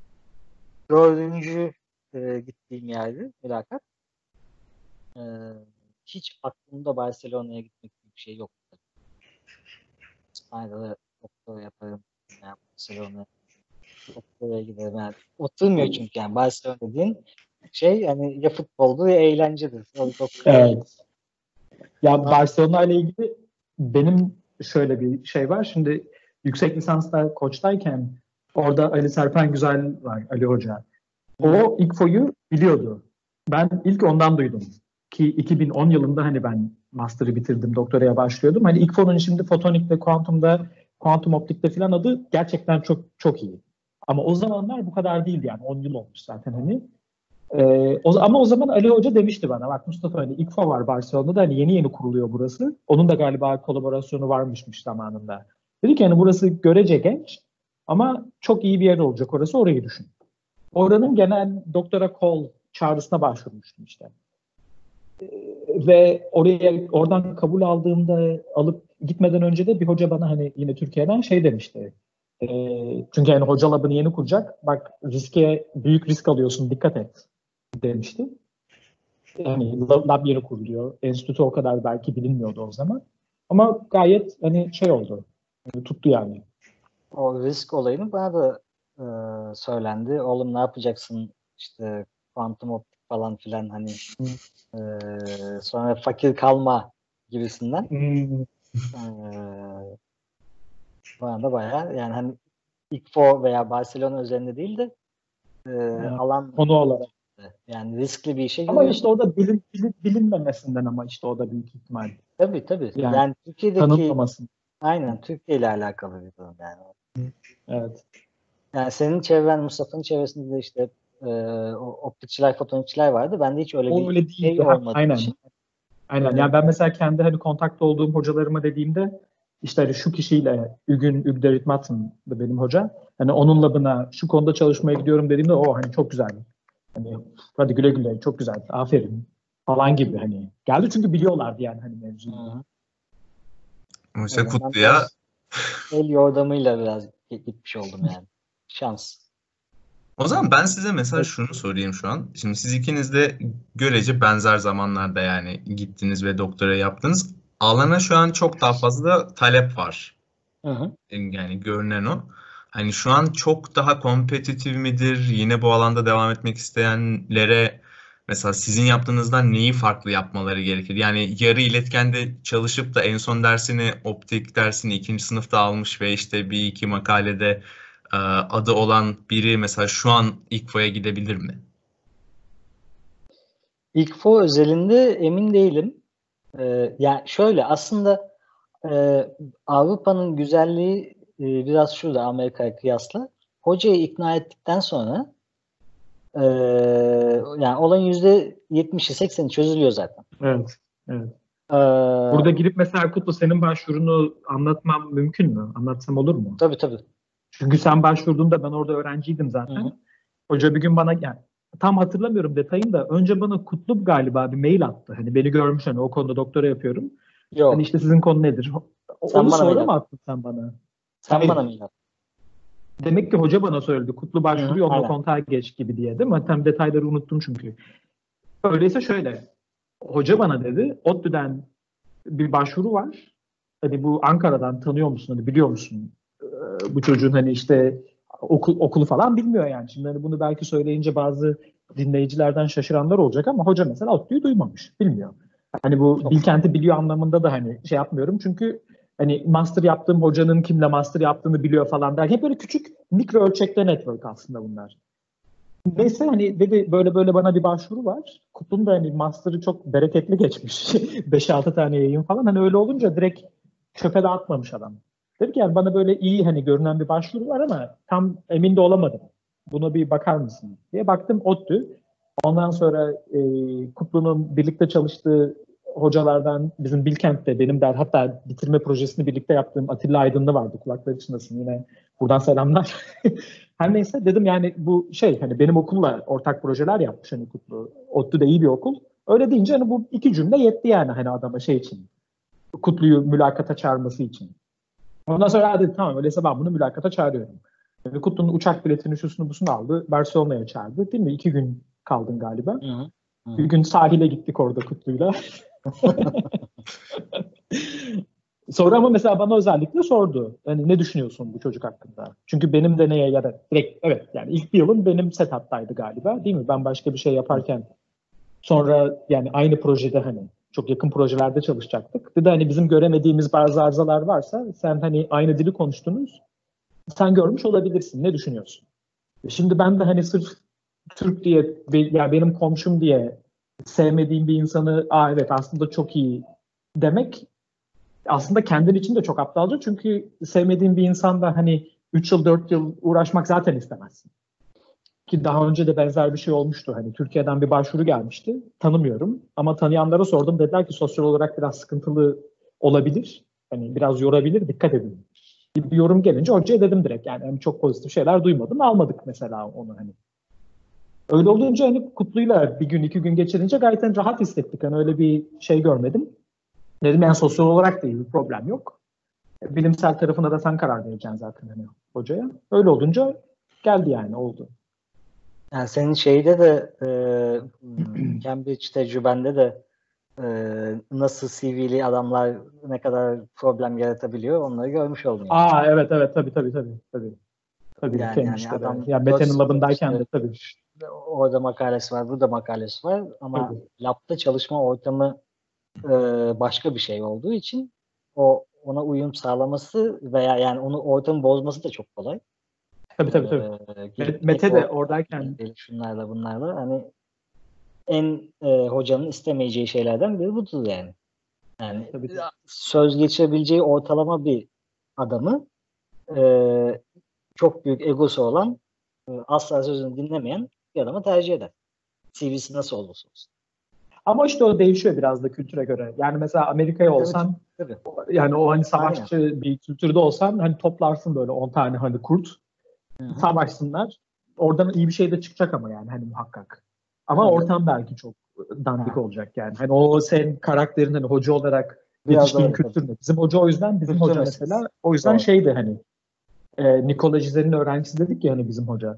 dördüncü e, gittiğim yerdi mülakat. E, Hiç aklımda Barcelona'ya gitmek gibi bir şey yoktu. İspanya'da da doktora yaparım. Yani Barcelona'ya doktoraya giderim. Yani oturmuyor çünkü yani Barcelona dediğin şey hani ya futboldur ya eğlencedir. O doktora Evet. Ya Barcelona ile ilgili benim şöyle bir şey var. Şimdi yüksek lisansta Koç'tayken orada Ali Serpen Güzel var, Ali Hoca. O İ K F O'yu biliyordu. Ben ilk ondan duydum. Ki iki bin on yılında hani ben master'ı bitirdim, doktoraya başlıyordum. Hani İ K F O'nun şimdi fotonikte, kuantumda, kuantum optikte falan adı gerçekten çok çok iyi. Ama o zamanlar bu kadar değildi yani. on yıl olmuş zaten hani. Ee, o, ama o zaman Ali Hoca demişti bana, bak Mustafa hani İ K F O var Barcelona'da, hani yeni yeni kuruluyor burası. Onun da galiba kolaborasyonu varmışmış zamanında. Dedi ki hani burası görece genç ama çok iyi bir yer olacak orası, orayı düşün. Oranın genel doktora call çağrısına başvurmuştum işte. Ee, ve oraya oradan kabul aldığımda, alıp gitmeden önce de bir hoca bana hani yine Türkiye'den şey demişti. Ee, çünkü yani hoca labını yeni kuracak. Bak riske, büyük risk alıyorsun, dikkat et demişti. Yani lab yeni kuruluyor. Enstitü o kadar belki bilinmiyordu o zaman. Ama gayet hani şey oldu. Tuttu yani. o risk olayını bana da e, söylendi. Oğlum ne yapacaksın işte kuantum optik falan filan hani e, sonra fakir kalma gibisinden. Hmm. E, Bana da bayağı yani hani İ K F O veya Barcelona üzerinde değil de e, alan Konu olarak. yani riskli bir işe Ama işte giriyorsun. o da bilin, bilin, bilinmemesinden, ama işte o da büyük ihtimal. Tabii tabii. Yani Yani Türkiye'deki tanınmaması. aynen Türkiye ile alakalı bir durum yani. Evet. Yani senin çevren, Mustafa'nın çevresinde de işte e, o optikçiler, fotonikçiler vardı. Bende hiç öyle O bir öyle şey değildi. Ha, olmadığı aynen. için. E, Aynen. Yani ben mesela kendi hani kontakta olduğum hocalarıma dediğimde işte hani şu kişiyle Ügün Ügderit Matın da benim hoca. Hani onun labına şu konuda çalışmaya gidiyorum dediğimde o hani çok güzel. Hani hadi güle güle, çok güzel, aferin falan gibi hani. Geldi çünkü biliyorlardı yani hani mevzuyu. hı. O Oysa zaman Kutlu'ya biraz el yordamıyla biraz gitmiş oldum yani. Şans. o zaman ben size mesela şunu sorayım şu an. Şimdi siz ikiniz de görece benzer zamanlarda yani gittiniz ve doktora yaptınız. Alana şu an çok daha fazla talep var. Hı hı. Yani görünen o. Hani şu an çok daha kompetitif midir? Yine bu alanda devam etmek isteyenlere mesela sizin yaptığınızdan neyi farklı yapmaları gerekir? Yani yarı iletkende çalışıp da en son dersini, optik dersini ikinci sınıfta almış ve işte bir iki makalede e, adı olan biri mesela şu an İ K F O'ya gidebilir mi? İ K F O özelinde emin değilim. Ee, yani şöyle aslında e, Avrupa'nın güzelliği e, biraz şurada Amerika'ya kıyasla. Hocayı ikna ettikten sonra e, yani olayın yüzde yetmişi sekseni çözülüyor zaten. Evet. Evet. Ee, Burada girip mesela Kutlu senin başvurunu anlatmam mümkün mü? Anlatsam olur mu? tabii tabii. Çünkü sen başvurduğunda ben orada öğrenciydim Hı hı. zaten. Hoca bir gün bana, yani tam hatırlamıyorum detayını da, önce bana Kutlu galiba bir mail attı. Hani beni görmüş, hani o konuda doktora yapıyorum. Hani Yok. işte sizin konu nedir? Sen Onu bana mail sonra mı at. attın sen bana? Sen bana Hayır. mail at. Demek ki hoca bana söyledi. Kutlu Hı hı. başvuruyor, onunla Aynen. kontağa geç gibi diye, değil mi? Tam detayları unuttum çünkü. Öyleyse şöyle. Hoca bana dedi. ODTÜ'den bir başvuru var. Hani bu Ankara'dan, tanıyor musun? Hani biliyor musun? Ee, bu çocuğun hani işte okul, okulu falan bilmiyor yani. Şimdi hani bunu belki söyleyince bazı dinleyicilerden şaşıranlar olacak ama hoca mesela ODTÜ'yü duymamış. Bilmiyor. Hani bu Çok normal. Bilkent'i biliyor anlamında da hani şey yapmıyorum. Çünkü hani master yaptığım hocanın kimle master yaptığını biliyor falan der. Hep böyle küçük mikro ölçekte network aslında bunlar. Neyse hani dedi böyle böyle bana bir başvuru var. Kutlu'nun da hani master'ı çok bereketli geçmiş. beş altı tane yayın falan. Hani öyle olunca direkt çöpe de atmamış adam. Dedi ki yani bana böyle iyi hani görünen bir başvuru var ama tam emin de olamadım. Buna bir bakar mısın diye baktım, ODTÜ. Ondan sonra e, Kutlu'nun birlikte çalıştığı hocalardan bizim Bilkent'te benim de hatta bitirme projesini birlikte yaptığım Atilla Aydınlı vardı. Kulakları çınlasın, yine buradan selamlar. Her neyse dedim yani bu şey hani benim okulla ortak projeler yapmış hani Kutlu. ODTÜ de iyi bir okul. Öyle deyince hani bu iki cümle yetti yani hani adama şey için. Kutlu'yu mülakata çağırması için. Ondan sonra dedi tamam öyleyse ben bunu mülakata çağırıyorum. Yani Kutlu'nun uçak biletini şusunu busunu aldı. Barcelona'ya çağırdı. Değil mi? İki gün kaldın galiba. Hı hı. Hı. Bir gün sahile gittik orada Kutlu'yla. Sonra ama mesela bana özellikle sordu. Hani ne düşünüyorsun bu çocuk hakkında? Çünkü benim de neye ya da direkt evet yani ilk bir yılım benim setup'taydı galiba değil mi? Ben başka bir şey yaparken sonra yani aynı projede hani çok yakın projelerde çalışacaktık. Dedi hani bizim göremediğimiz bazı arızalar varsa sen hani aynı dili konuştunuz. Sen görmüş olabilirsin. Ne düşünüyorsun? Şimdi ben de hani sırf Türk diye yani benim komşum diye sevmediğim bir insanı aa evet aslında çok iyi demek aslında kendin için de çok aptalca. Çünkü sevmediğin bir insanla hani üç yıl dört yıl uğraşmak zaten istemezsin. Ki daha önce de benzer bir şey olmuştu. Hani Türkiye'den bir başvuru gelmişti. Tanımıyorum ama tanıyanlara sordum. Dediler ki sosyal olarak biraz sıkıntılı olabilir. Hani biraz yorabilir. Dikkat edin. Bir yorum gelince hocaya dedim direkt. Yani hani çok pozitif şeyler duymadım. Almadık mesela onu hani. Öyle olunca hani Kutlu'yla bir gün iki gün geçirince gayet hani rahat hissettik. Hani öyle bir şey görmedim. Dedim yani sosyal olarak da iyi bir problem yok. Bilimsel tarafına da sen karar vereceksin zaten hani hocaya. Öyle olunca geldi yani oldu. Yani senin şeyde de e, Cambridge tecrübende de e, nasıl C V'li adamlar ne kadar problem yaratabiliyor onları görmüş oldun. Yani. Aa evet evet tabii tabii tabii. tabii. Tabii yani, Cambridge'de yani adam de. Ya Mete'nin labındayken işte, de tabii. Orada makalesi var, burada makalesi var ama Tabii. labda çalışma ortamı e, başka bir şey olduğu için o ona uyum sağlaması veya yani onu ortamı bozması da çok kolay. Tabii tabii tabii. Ee, Met- gelip Mete de eko oradayken şunlarla bunlarla hani en e, hocanın istemeyeceği şeylerden biri budur yani. Yani tabii, tabii. söz geçirebileceği ortalama bir adamı e, çok büyük egosu olan e, asla sözünü dinlemeyen bir adamı tercih eder. C V'si nasıl olursa olsun. Ama işte o değişiyor biraz da kültüre göre. Yani mesela Amerika'ya olsan Tabii. yani o hani savaşçı Aynen. bir kültürde olsan hani toplarsın böyle on tane hani kurt. Hı-hı. Savaşsınlar. Oradan iyi bir şey de çıkacak ama yani hani muhakkak. Ama evet. Ortam belki çok dandik ha. olacak yani. Hani o senin karakterin hani hoca olarak biraz yetiştiğin kültür mü? Bizim hoca o yüzden bizim kültür hoca mesela meselesi. O yüzden Doğru. şeydi hani e, Nikola Gizen'in öğrencisi dedik ya hani bizim hoca.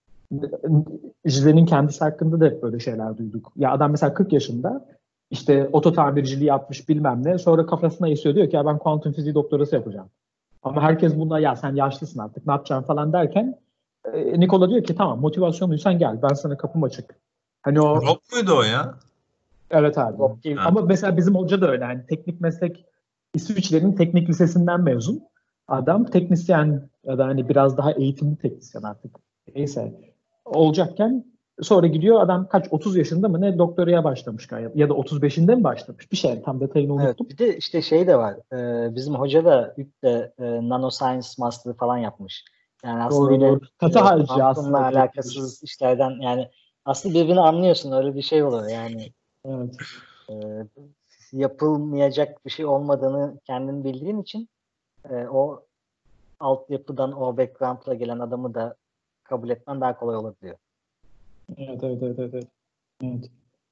Gizen'in kendisi hakkında da hep böyle şeyler duyduk. Ya adam mesela kırk yaşında işte oto tamirciliği yapmış bilmem ne. Sonra kafasına esiyor diyor ki ya ben kuantum fiziği doktorası yapacağım. Ama herkes bunda ya sen yaşlısın artık ne yapacaksın falan derken e, Nikola diyor ki tamam motivasyonluysan gel ben sana kapım açık. Hani o Rock muydu o ya? Evet abi. Ama mesela bizim hoca da öyle. Yani teknik meslek İsviçre'nin teknik lisesinden mezun. Adam teknisyen ya da hani biraz daha eğitimli teknisyen artık. Neyse. Olacakken sonra gidiyor adam kaç otuz yaşında mı ne doktoraya başlamış galiba ya da otuz beşinde mi başlamış? Bir şey tam detayını unuttum. Evet, bir de işte şey de var. E, bizim hoca da de e, nanoscience master falan yapmış. Yani aslında doğru, yine doğru. Katı harcı aslında aslında. alakasız işlerden yani aslında birbirini anlıyorsun öyle bir şey oluyor yani. Evet. E, yapılmayacak bir şey olmadığını kendin bildiğin için e, o altyapıdan o background'la gelen adamı da kabul etmen daha kolay olabiliyor. Evet evet evet evet. Evet.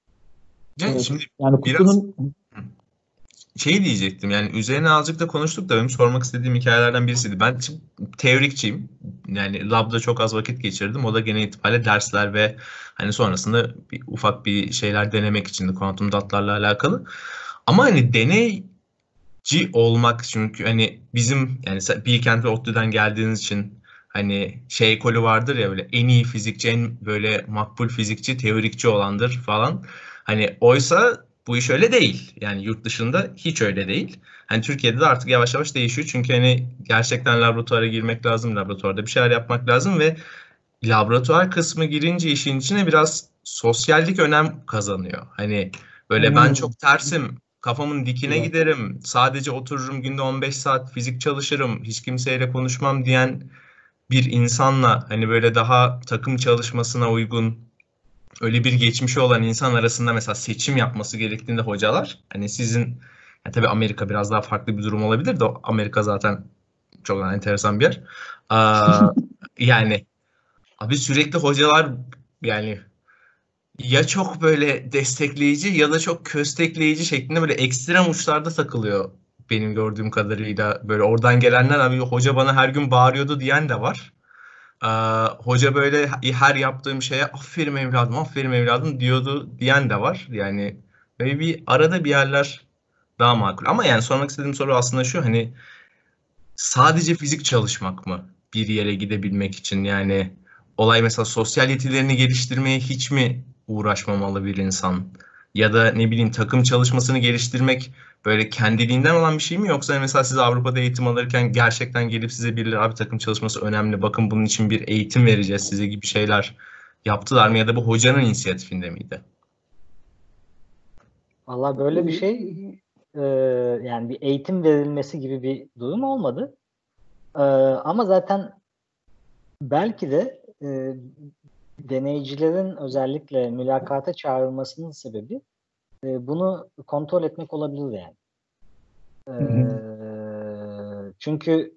Yani evet. şimdi yani Kutlu'nun biraz şey diyecektim yani üzerine azıcık da konuştuk da benim sormak istediğim hikayelerden birisiydi. Ben teorikçiyim. Yani labda çok az vakit geçirdim. O da gene itibariyle dersler ve hani sonrasında bir, ufak bir şeyler denemek için de kuantum datlarla alakalı. Ama hani deneyci olmak çünkü hani bizim yani Bilkent ve ODTÜ'den geldiğiniz için hani şey ekolü vardır ya böyle en iyi fizikçi, en böyle makbul fizikçi, teorikçi olandır falan. Hani oysa bu iş öyle değil. Yani yurt dışında hiç öyle değil. Hani Türkiye'de de artık yavaş yavaş değişiyor. Çünkü hani gerçekten laboratuvara girmek lazım. Laboratuvarda bir şeyler yapmak lazım ve laboratuvar kısmı girince işin içine biraz sosyallik önem kazanıyor. Hani böyle hmm. ben çok tersim. Kafamın dikine evet. giderim. Sadece otururum günde on beş saat fizik çalışırım. Hiç kimseyle konuşmam diyen bir insanla hani böyle daha takım çalışmasına uygun öyle bir geçmişi olan insan arasında mesela seçim yapması gerektiğinde hocalar, hani sizin, ya tabii Amerika biraz daha farklı bir durum olabilir de Amerika zaten çok enteresan bir yer. Aa, yani abi sürekli hocalar yani ya çok böyle destekleyici ya da çok köstekleyici şeklinde böyle ekstrem uçlarda takılıyor benim gördüğüm kadarıyla. Böyle oradan gelenler, abi hoca bana her gün bağırıyordu diyen de var. Aa, hoca böyle her yaptığım şeye aferin evladım, aferin evladım diyordu diyen de var. Yani böyle bir arada bir yerler daha makul. Ama yani sormak istediğim soru aslında şu, hani sadece fizik çalışmak mı bir yere gidebilmek için? Yani olay mesela sosyal yetilerini geliştirmeye hiç mi uğraşmamalı bir insan? Ya da ne bileyim takım çalışmasını geliştirmek böyle kendiliğinden olan bir şey mi? Yoksa mesela siz Avrupa'da eğitim alırken gerçekten gelip size birileri abi takım çalışması önemli, bakın bunun için bir eğitim vereceğiz size gibi şeyler yaptılar mı? Ya da bu hocanın inisiyatifinde miydi? Valla böyle bir şey e, yani bir eğitim verilmesi gibi bir durum olmadı. E, ama zaten belki de e, deneyicilerin özellikle mülakata çağrılmasının sebebi e, bunu kontrol etmek olabilir yani. E, Hı hı. çünkü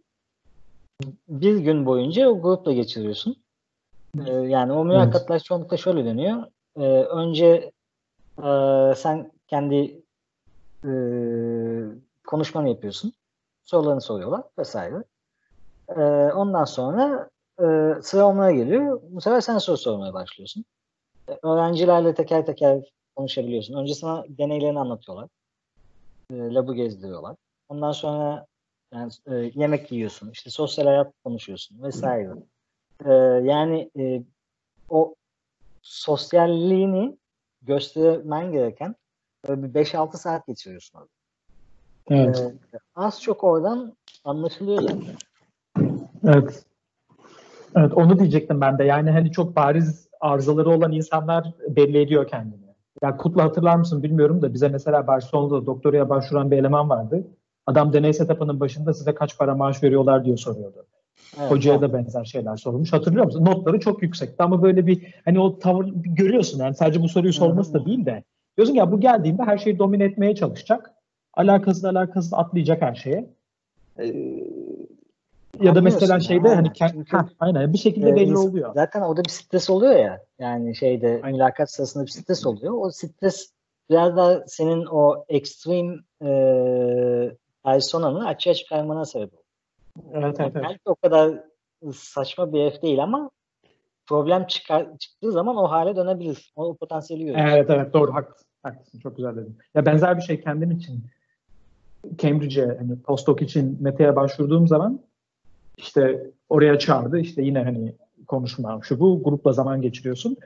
bir gün boyunca o grupla geçiriyorsun. E, yani o Evet. mülakatlar çoğunlukla şöyle dönüyor. E, önce e, sen kendi e, konuşmanı yapıyorsun. Sorularını soruyorlar vesaire. E, ondan sonra e, sıra onlara geliyor. Bu sefer sen soru sormaya başlıyorsun. E, öğrencilerle teker teker konuşabiliyorsun. Önce sana deneylerini anlatıyorlar. E, labı gezdiriyorlar. Ondan sonra yani, e, yemek yiyorsun. İşte sosyal hayat konuşuyorsun vesaire. E, yani e, o sosyalliğini göstermen gereken böyle bir beş altı saat geçiriyorsun orada. Evet. E, az çok oradan anlaşılıyor zaten. Evet. Evet, onu diyecektim ben de. Yani hani çok bariz arızaları olan insanlar belli ediyor kendini. Ya Kutlu, hatırlar mısın bilmiyorum da bize mesela Barcelona'da doktoraya başvuran bir eleman vardı. Adam deney setup'ının başında size kaç para maaş veriyorlar diye soruyordu. Evet, Hocaya tamam. da benzer şeyler sorulmuş. Hatırlıyor musun? Notları çok yüksekti ama böyle bir hani o tavır görüyorsun, yani sadece bu soruyu Hı hı sorması da hı. değil de diyorsun ya bu geldiğinde her şeyi domine etmeye çalışacak. Alakasız alakasız atlayacak her şeye. Ee, Ya da mesela Anlıyorsun ya, şeyde hani aynen. ke- Çünkü heh, aynen bir e, şekilde belli ins- oluyor. zaten orada bir stres oluyor ya. Yani şeyde Aynen. mülakat sırasında bir stres oluyor. O stres biraz da senin o ekstrem e, personanı açığa çıkarmana sebep oluyor. Evet, Yani evet, evet. belki o kadar saçma bir herif değil ama problem çıkar, çıktığı zaman o hale dönebilir. O, o potansiyeli görüyorsun. Evet, evet, doğru, haklısın. Haklısın, çok güzel dedin. Ya benzer bir şey kendim için Cambridge'e hani postdoc için Mete'ye başvurduğum zaman işte oraya çağırdı. İşte yine hani konuşma şu bu grupla zaman geçiriyorsun.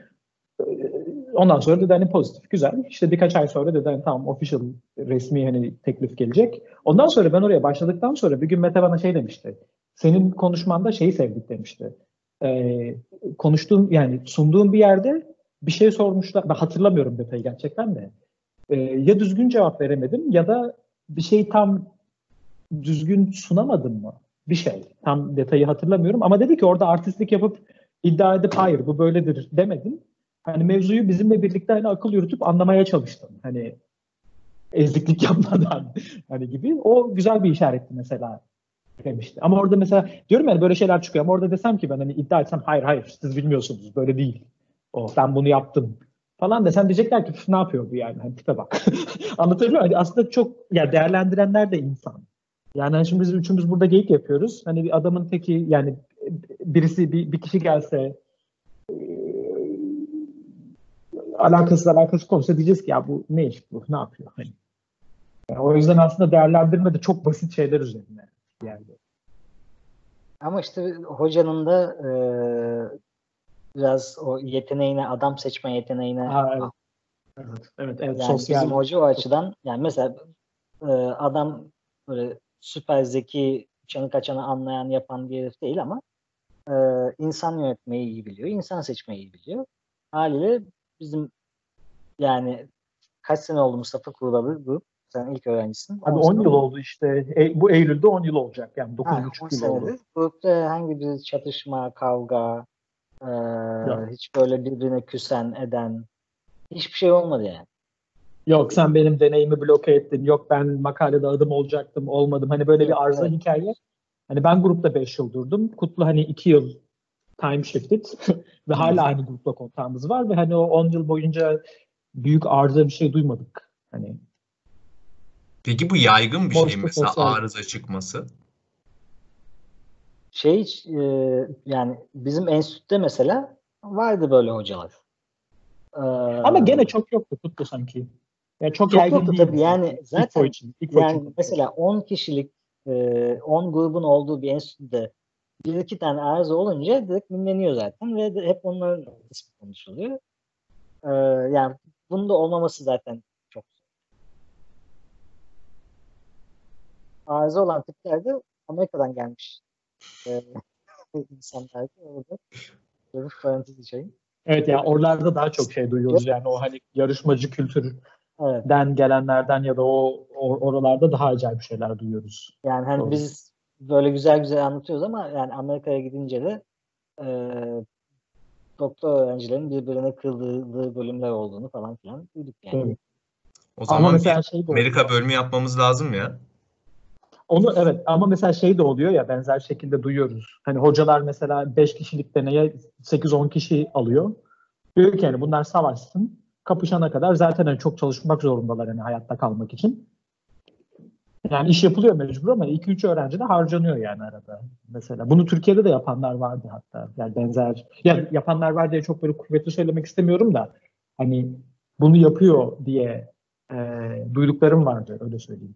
Ondan sonra dedi hani pozitif, güzel. İşte birkaç ay sonra dedi hani tamam official, resmi hani teklif gelecek. Ondan sonra ben oraya başladıktan sonra bir gün Mete bana şey demişti. Senin konuşmanda şeyi sevdik demişti. Ee, konuştuğum yani sunduğum bir yerde bir şey sormuşlar. Ben hatırlamıyorum detayı gerçekten de. Ee, ya düzgün cevap veremedim ya da bir şeyi tam düzgün sunamadım mı? Bir şey. Tam detayı hatırlamıyorum ama dedi ki orada artistlik yapıp iddia edip hayır bu böyledir demedim. Hani mevzuyu bizimle birlikte hani akıl yürütüp anlamaya çalıştım. Hani eziklik yapmadan hani gibi. O güzel bir işaretti mesela demişti. Ama orada mesela diyorum yani böyle şeyler çıkıyor ama orada desem ki ben hani iddia etsem hayır hayır siz bilmiyorsunuz böyle değil. O ben bunu yaptım falan desem diyecekler ki ne yapıyor bu yani hani tipe bak. Anlatabiliyor muyum? Aslında çok ya değerlendirenler de insan. Yani hani şimdi biz üçümüz burada geyik yapıyoruz. Hani bir adamın teki yani birisi bir, bir kişi gelse alakasız alakasız konuşsa diyeceğiz ki ya bu ne iş bu ne yapıyor hani. Yani o yüzden aslında değerlendirme de çok basit şeyler üzerine yani. Ama işte hocanın da e, biraz o yeteneğine, adam seçme yeteneğine Aa, evet, evet, evet, evet, yani bizim sosyal. hoca o açıdan yani mesela e, adam böyle süper zeki, çanı kaçanı anlayan yapan bir herif değil ama e, insan yönetmeyi iyi biliyor, insan seçmeyi iyi biliyor. Haliyle bizim yani kaç sene oldu Mustafa kurulalı grup? Sen ilk öğrencisin. Abi on on sene yıl oldu. oldu işte. E, bu Eylül'de on yıl olacak. Yani dokuz Ha, on buçuk yıl oldu. senedir grupta herhangi bir çatışma, kavga, Ee, Yok. hiç böyle birbirine küsen, eden hiçbir şey olmadı yani. Yok sen benim deneyimi bloke ettin. Yok ben makalede adım olacaktım, olmadım. Hani böyle Yok, bir arıza evet. hikaye. Hani ben grupta beş yıl durdum. Kutlu hani iki yıl time shifted ve hala aynı grupla kontağımız var ve hani o on yıl boyunca büyük arıza bir şey duymadık. Hani Peki bu yaygın bir şey mi hoş bir mesela sosyal. arıza çıkması? Şey hiç, e, yani bizim enstitüde mesela vardı böyle hocalar. Ee, Ama gene çok yoktu Kutlu sanki. Yani çok çok yaygın yoktu değildi tabii yani sanki. İKFO zaten için. İKFO için yani konuşuyorum. mesela on kişilik e, on grubun olduğu bir enstitüde bir iki tane arıza olunca direkt minleniyor zaten ve de hep onların ismi konuşuluyor. Ee, yani bunun da olmaması zaten çok arıza olan tipler de Amerika'dan gelmiş e, insanlardı. Orada böyle bir parantez içeyim. Evet yani oralarda daha çok şey Yok, duyuyoruz yani o hani yarışmacı evet. kültürden gelenlerden ya da o, o oralarda daha acayip şeyler duyuyoruz. Yani hani Doğru. biz böyle güzel güzel anlatıyoruz ama yani Amerika'ya gidince de e, doktor öğrencilerin birbirine kırdığı bölümler olduğunu falan filan duyduk yani. Doğru. O Ama zaman bir mesela şey de Amerika oluyor. bölümü yapmamız lazım ya. Onu evet ama mesela şey de oluyor ya benzer şekilde duyuyoruz. Hani hocalar mesela beş kişilik deneye sekiz on kişi alıyor. Diyor ki hani bunlar savaşsın. Kapışana kadar zaten hani çok çalışmak zorundalar hani hayatta kalmak için. Yani iş yapılıyor mecbur ama iki üç öğrenci de harcanıyor yani arada. Mesela bunu Türkiye'de de yapanlar vardı hatta. Yani benzer yani yapanlar var diye çok böyle kuvvetli söylemek istemiyorum da hani bunu yapıyor diye e, duyduklarım vardı öyle söyleyeyim.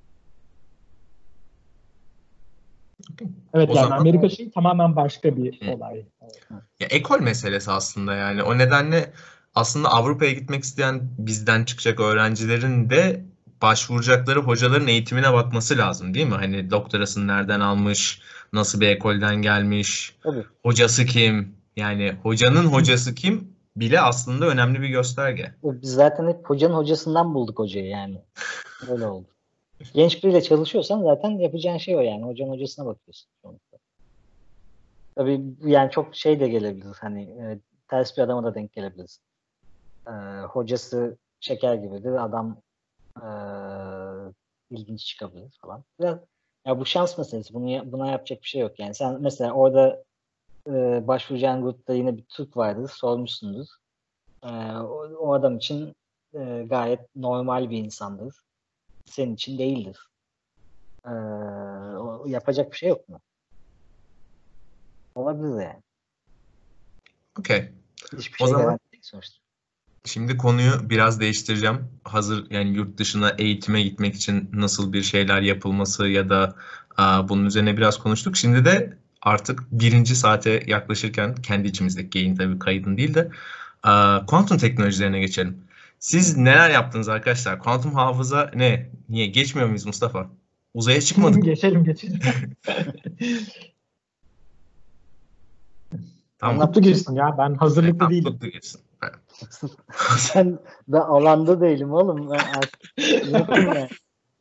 Evet O yani zaman Amerika şey tamamen başka bir hı. olay. Ya ekol meselesi aslında yani. O nedenle aslında Avrupa'ya gitmek isteyen bizden çıkacak öğrencilerin de başvuracakları hocaların eğitimine bakması lazım değil mi? Hani doktorasını nereden almış, nasıl bir ekolden gelmiş, Tabii. hocası kim? Yani hocanın hocası kim bile aslında önemli bir gösterge. Biz zaten hep hocanın hocasından bulduk hocayı yani. Öyle oldu. Genç biriyle çalışıyorsan zaten yapacağın şey o yani. Hocanın hocasına bakıyorsun sonuçta. Tabii yani çok şey de gelebilir. Hani e, ters bir adama da denk gelebiliriz. E, hocası şeker gibidir. Adam e, ilginç çıkabilir falan. Biraz, ya bu şans meselesi. Bunu, buna yapacak bir şey yok. Yani sen mesela orada e, başvuracağın grupta yine bir Türk vardır. Sormuşsundur. E, o, o adam için e, gayet normal bir insandır. Senin için değildir. E, o, yapacak bir şey yok mu? Olabilir yani. Okey. Hiçbir O şey zaman garanti değil sonuçta. şimdi konuyu biraz değiştireceğim. Hazır yani yurt dışına eğitime gitmek için nasıl bir şeyler yapılması ya da a, bunun üzerine biraz konuştuk. Şimdi de artık birinci saate yaklaşırken kendi içimizdeki yayın tabii kaydın değil de a, kuantum teknolojilerine geçelim. Siz neler yaptınız arkadaşlar? Kuantum hafıza ne? Niye? Geçmiyor muyuz Mustafa? Uzaya çıkmadık. Geçelim geçelim. Tamam. Anlat Kutlu bakayım. girsin ya ben Evet, hazırlıklı tamam. değilim. Kutlu geçsin. Evet. Ben ben alanda değilim oğlum. Ben artık unuttum yani.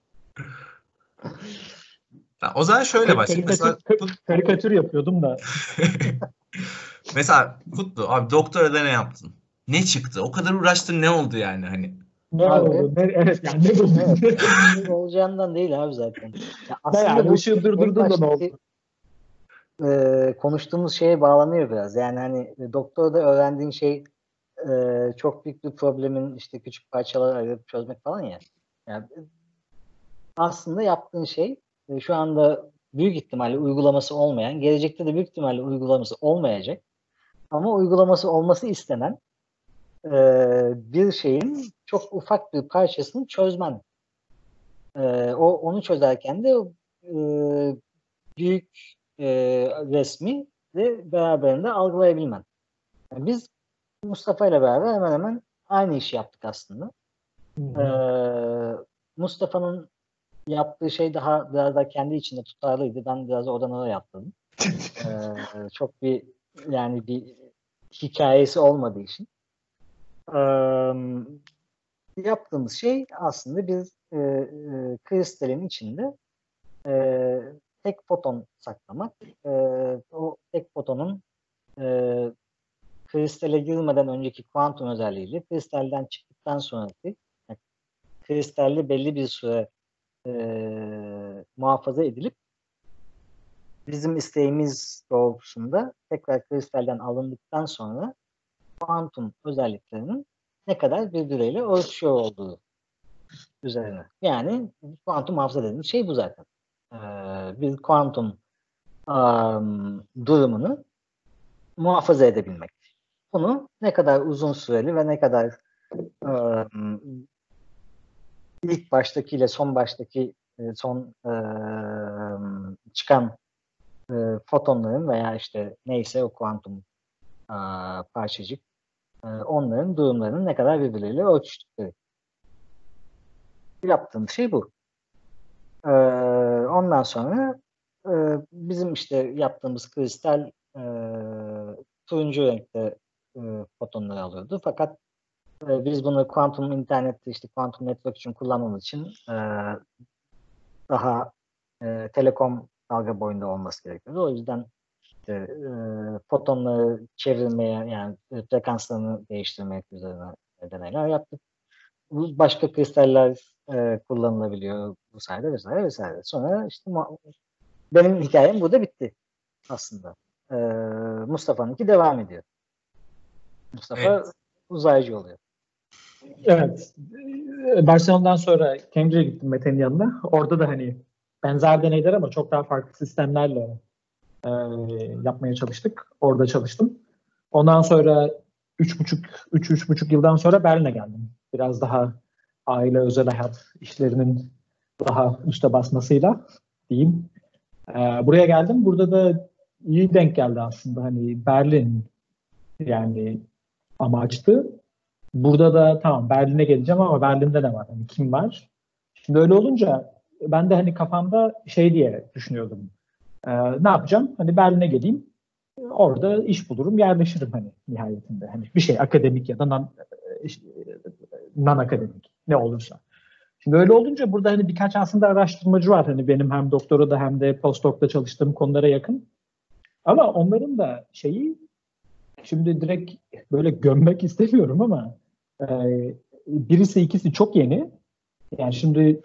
Tamam, o zaman şöyle Kar- başlayayım. karikatür Mesela kar- karikatür yapıyordum da. Mesela Kutlu abi doktorada ne yaptın? Ne çıktı? O kadar uğraştın ne oldu yani hani? Ne Abi oldu? Ne, evet yani ne buldun? evet. Ne olacağından değil abi zaten. Ya Ne aslında yani bu ışığı en durdurdun da ne baştaki oldu? e, konuştuğumuz şeye bağlanıyor biraz. Yani hani e, doktorda öğrendiğin şey e, çok büyük bir problemin işte küçük parçalara ayırıp çözmek falan ya. Yani aslında yaptığın şey e, şu anda büyük ihtimalle uygulaması olmayan, gelecekte de büyük ihtimalle uygulaması olmayacak ama uygulaması olması istenen e, bir şeyin çok ufak bir parçasını çözmen. E, o onu çözerken de e, büyük e, resmi de beraberinde algılayabilmen. Yani biz Mustafa ile beraber hemen hemen aynı işi yaptık aslında. Hı E, hı. Mustafa'nın yaptığı şey daha biraz daha kendi içinde tutarlıydı. Ben biraz oradan oraya atladım. E, çok bir yani bir hikayesi olmadığı için. E, yaptığımız şey aslında biz e, e, kristalin içinde e, tek foton saklamak. E, o tek fotonun e, kristale girmeden önceki kuantum özelliğiyle kristalden çıktıktan sonraki yani kristalli belli bir süre e, muhafaza edilip bizim isteğimiz doğrultusunda tekrar kristalden alındıktan sonra kuantum özelliklerinin ne kadar birbiriyle örtüşüyor olduğu üzerine. Yani kuantum hafıza dediğimiz şey bu zaten. Ee, bir kuantum um, durumunu muhafaza edebilmek. Bunu ne kadar uzun süreli ve ne kadar um, ilk baştakiyle son baştaki son um, çıkan um, fotonların veya işte neyse o kuantum um, parçacık um, onların durumlarının ne kadar birbirleriyle örtüştükleri. Yaptığım şey bu. Ee, ondan sonra e, bizim işte yaptığımız kristal e, turuncu renkte e, fotonları alıyordu. Fakat e, biz bunu kuantum internette işte kuantum network için kullanmamız için e, daha e, telekom dalga boyunda olması gerekiyordu. O yüzden işte, e, fotonları çevirmeye yani frekanslarını değiştirmek üzerine deneyler yaptık. Başka kristaller e, kullanılabiliyor bu sayede vesaire vesaire. Sonra işte benim hikayem burada bitti aslında. E, Mustafa'nınki devam ediyor. Mustafa Evet. uzaycı oluyor. Evet. Barcelona'dan sonra Cambridge'e gittim Mete'nin yanına. Orada da hani benzer deneyler ama çok daha farklı sistemlerle e, yapmaya çalıştık. Orada çalıştım. Ondan sonra üç buçuk, üç, üç buçuk yıldan sonra Berlin'e geldim. Biraz daha aile, özel hayat işlerinin daha üste basmasıyla diyeyim. Ee, buraya geldim. Burada da iyi denk geldi aslında. Hani Berlin yani amaçtı. Burada da tamam Berlin'e geleceğim ama Berlin'de ne var? Hani kim var? Şimdi öyle olunca ben de hani kafamda şey diye düşünüyordum. Ee, ne yapacağım? Hani Berlin'e geleyim. Orada iş bulurum, yerleşirim hani nihayetinde. Hani bir şey akademik ya da non, non akademik ne olursa. Şimdi öyle olunca burada hani birkaç aslında araştırmacı var. Hani benim hem doktora da hem de postdoc'ta çalıştığım konulara yakın. Ama onların da şeyi şimdi direkt böyle gömmek istemiyorum ama e, birisi ikisi çok yeni. Yani şimdi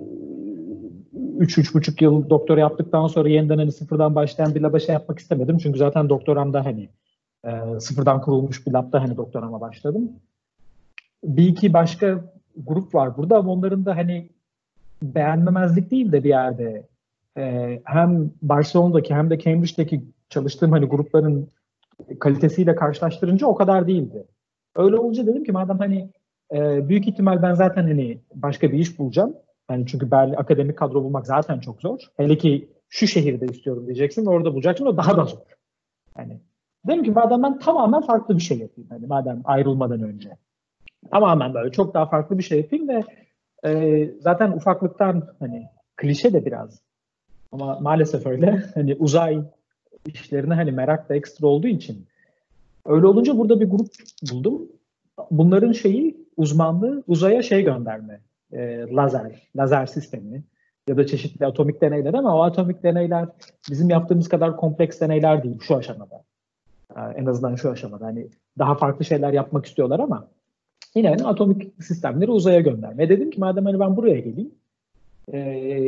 üç üç buçuk yıl doktora yaptıktan sonra yeniden hani sıfırdan başlayan bir laba şey yapmak istemedim. Çünkü zaten doktoramda hani e, sıfırdan kurulmuş bir labda hani doktorama başladım. Bir iki başka grup var burada ama onların da hani beğenmemezlik değil de bir yerde e, hem Barcelona'daki hem de Cambridge'deki çalıştığım hani grupların kalitesiyle karşılaştırınca o kadar değildi. Öyle olunca dedim ki madem hani e, büyük ihtimal ben zaten hani başka bir iş bulacağım. Yani çünkü Berlin akademik kadro bulmak zaten çok zor. Hele ki şu şehirde istiyorum diyeceksin ve orada bulacaksın o daha da zor. Yani dedim ki madem ben tamamen farklı bir şey yapayım. Hani madem ayrılmadan önce. Tamamen böyle çok daha farklı bir şey yapayım ve e, zaten ufaklıktan hani klişe de biraz ama maalesef öyle. Hani uzay işlerine hani merak da ekstra olduğu için öyle olunca burada bir grup buldum. Bunların şeyi uzmanlığı uzaya şey gönderme. E, lazer, lazer sistemi ya da çeşitli atomik deneyler ama o atomik deneyler bizim yaptığımız kadar kompleks deneyler değil şu aşamada. E, en azından şu aşamada. Hani daha farklı şeyler yapmak istiyorlar ama yine hani atomik sistemleri uzaya gönderme. Dedim ki madem hani ben buraya geleyim e,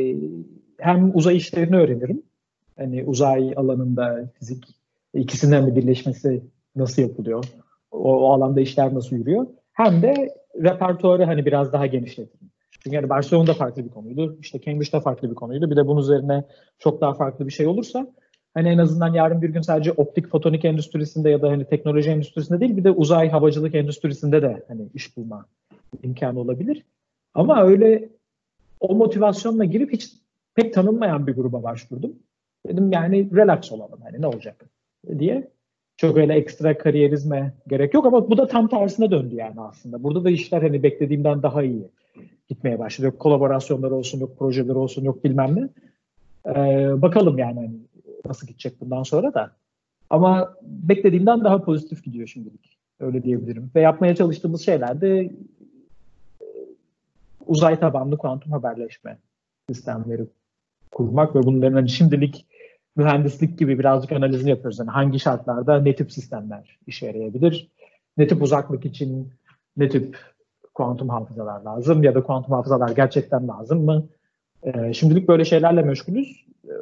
hem uzay işlerini öğrenirim. Hani uzay alanında fizik ikisinin hani birleşmesi nasıl yapılıyor? O, o alanda işler nasıl yürüyor? Hem de repertuarı hani biraz daha genişletirim. Çünkü yani Barcelona'da farklı bir konuydu. İşte Cambridge'de farklı bir konuydu. Bir de bunun üzerine çok daha farklı bir şey olursa hani en azından yarın bir gün sadece optik fotonik endüstrisinde ya da hani teknoloji endüstrisinde değil bir de uzay havacılık endüstrisinde de hani iş bulma imkanı olabilir. Ama öyle o motivasyonla girip hiç pek tanınmayan bir gruba başvurdum. Dedim yani relax olalım hani ne olacak diye. Çok öyle ekstra kariyerizme gerek yok ama bu da tam tersine döndü yani aslında. Burada da işler hani beklediğimden daha iyi gitmeye başladı. Yok kolaborasyonlar olsun, yok projeler olsun, yok bilmem ne. Ee, bakalım yani hani nasıl gidecek bundan sonra da. Ama beklediğimden daha pozitif gidiyor şimdilik. Öyle diyebilirim. Ve yapmaya çalıştığımız şeyler de uzay tabanlı kuantum haberleşme sistemleri kurmak ve bunların hani şimdilik mühendislik gibi birazcık analizini yapıyoruz. Yani hangi şartlarda ne tip sistemler işe yarayabilir? Ne tip uzaklık için ne tip kuantum hafızalar lazım ya da kuantum hafızalar gerçekten lazım mı? Ee, şimdilik böyle şeylerle meşgulüz. Ee,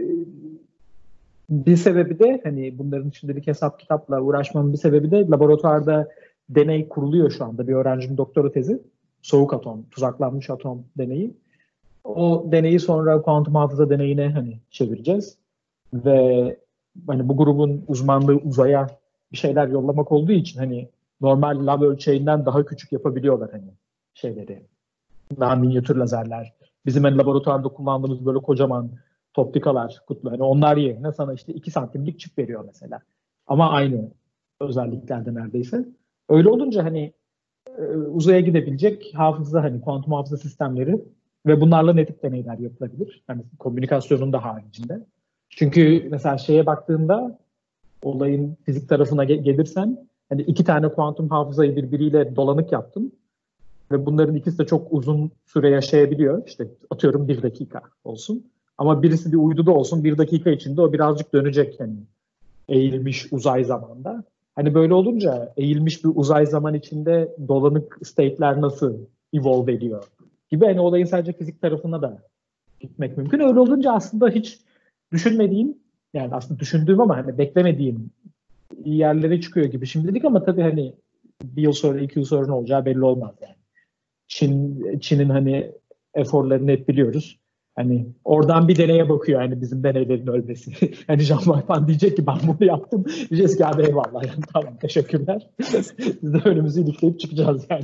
bir sebebi de hani bunların şimdilik hesap kitapla uğraşmamın bir sebebi de laboratuvarda deney kuruluyor şu anda. Bir öğrencinin doktora tezi. Soğuk atom, tuzaklanmış atom deneyi. O deneyi sonra kuantum hafıza deneyine hani çevireceğiz. Ve hani bu grubun uzmanlığı uzaya bir şeyler yollamak olduğu için hani normal lab ölçeğinden daha küçük yapabiliyorlar hani şeyleri. Daha minyatür lazerler. Bizim hani laboratuvarda kullandığımız böyle kocaman toptikalar, kutlu. Hani onlar yerine sana işte iki santimlik çip veriyor mesela. Ama aynı özelliklerde neredeyse. Öyle olunca hani e, uzaya gidebilecek hafıza hani kuantum hafıza sistemleri ve bunlarla ne tip deneyler yapılabilir? Hani komünikasyonun da haricinde. Çünkü mesela şeye baktığında olayın fizik tarafına ge- gelirsen hani iki tane kuantum hafızayı birbiriyle dolanık yaptın ve bunların ikisi de çok uzun süre yaşayabiliyor. İşte atıyorum bir dakika olsun. Ama birisi bir uyduda olsun bir dakika içinde o birazcık dönecek hani eğilmiş uzay zamanda. Hani böyle olunca eğilmiş bir uzay zaman içinde dolanık state'ler nasıl evolve ediyor gibi hani olayın sadece fizik tarafına da gitmek mümkün. Öyle olunca aslında hiç düşünmediğim yani aslında düşündüğüm ama hani beklemediğim yerlere çıkıyor gibi şimdilik ama tabii hani bir yıl sonra iki yıl sonra ne olacağı belli olmaz yani. Çin Çin'in hani eforlarını hep biliyoruz. Hani oradan bir deneye bakıyor yani bizim deneylerin ölmesi. Hani Jean Marpan diyecek ki ben bunu yaptım. Diyeceğiz ki abi eyvallah yani tamam teşekkürler. Biz de önümüzü ilikleyip çıkacağız yani.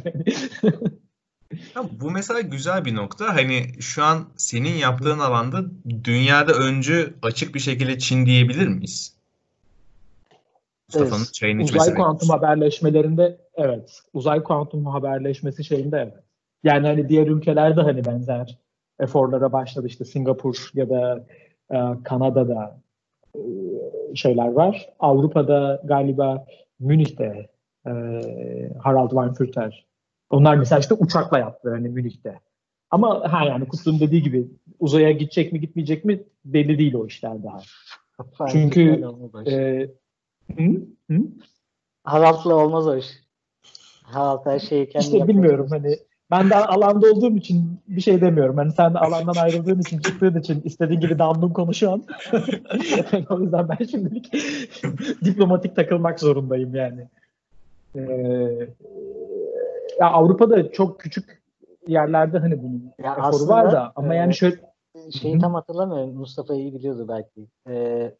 Ya bu mesela güzel bir nokta. Hani şu an senin yaptığın alanda dünyada öncü açık bir şekilde Çin diyebilir miyiz? Mustafa'nın Evet. çayını Uzay içmesi kuantum bekliyoruz. haberleşmelerinde evet. Uzay kuantum haberleşmesi şeyinde evet. Yani hani diğer ülkelerde hani benzer eforlara başladı işte Singapur ya da e, Kanada'da e, şeyler var. Avrupa'da galiba Münih'te e, Harald Weinfurter. Onlar mesela işte uçakla yaptı hani Münih'te. Ama ha yani Kutlu'nun dediği gibi uzaya gidecek mi gitmeyecek mi belli değil o işler daha. Frankfurt'ta Çünkü olmaz o iş. e, hı, hı? Harald'la olmaz o iş. Harald her şeyi kendi İşte yapmaya bilmiyorum çalışıyor. hani ben de alanda olduğum için bir şey demiyorum. Hani sen de alandan ayrıldığın için çıktığın için istediğin gibi damlın konuşuyorsun. Yani o yüzden ben şimdilik diplomatik takılmak zorundayım yani. Ee, ya Avrupa'da çok küçük yerlerde hani bunun Ya eforu var aslında da ama yani şöyle e, hı şeyi hı. tam hatırlamıyorum. Mustafa iyi biliyordu belki. E,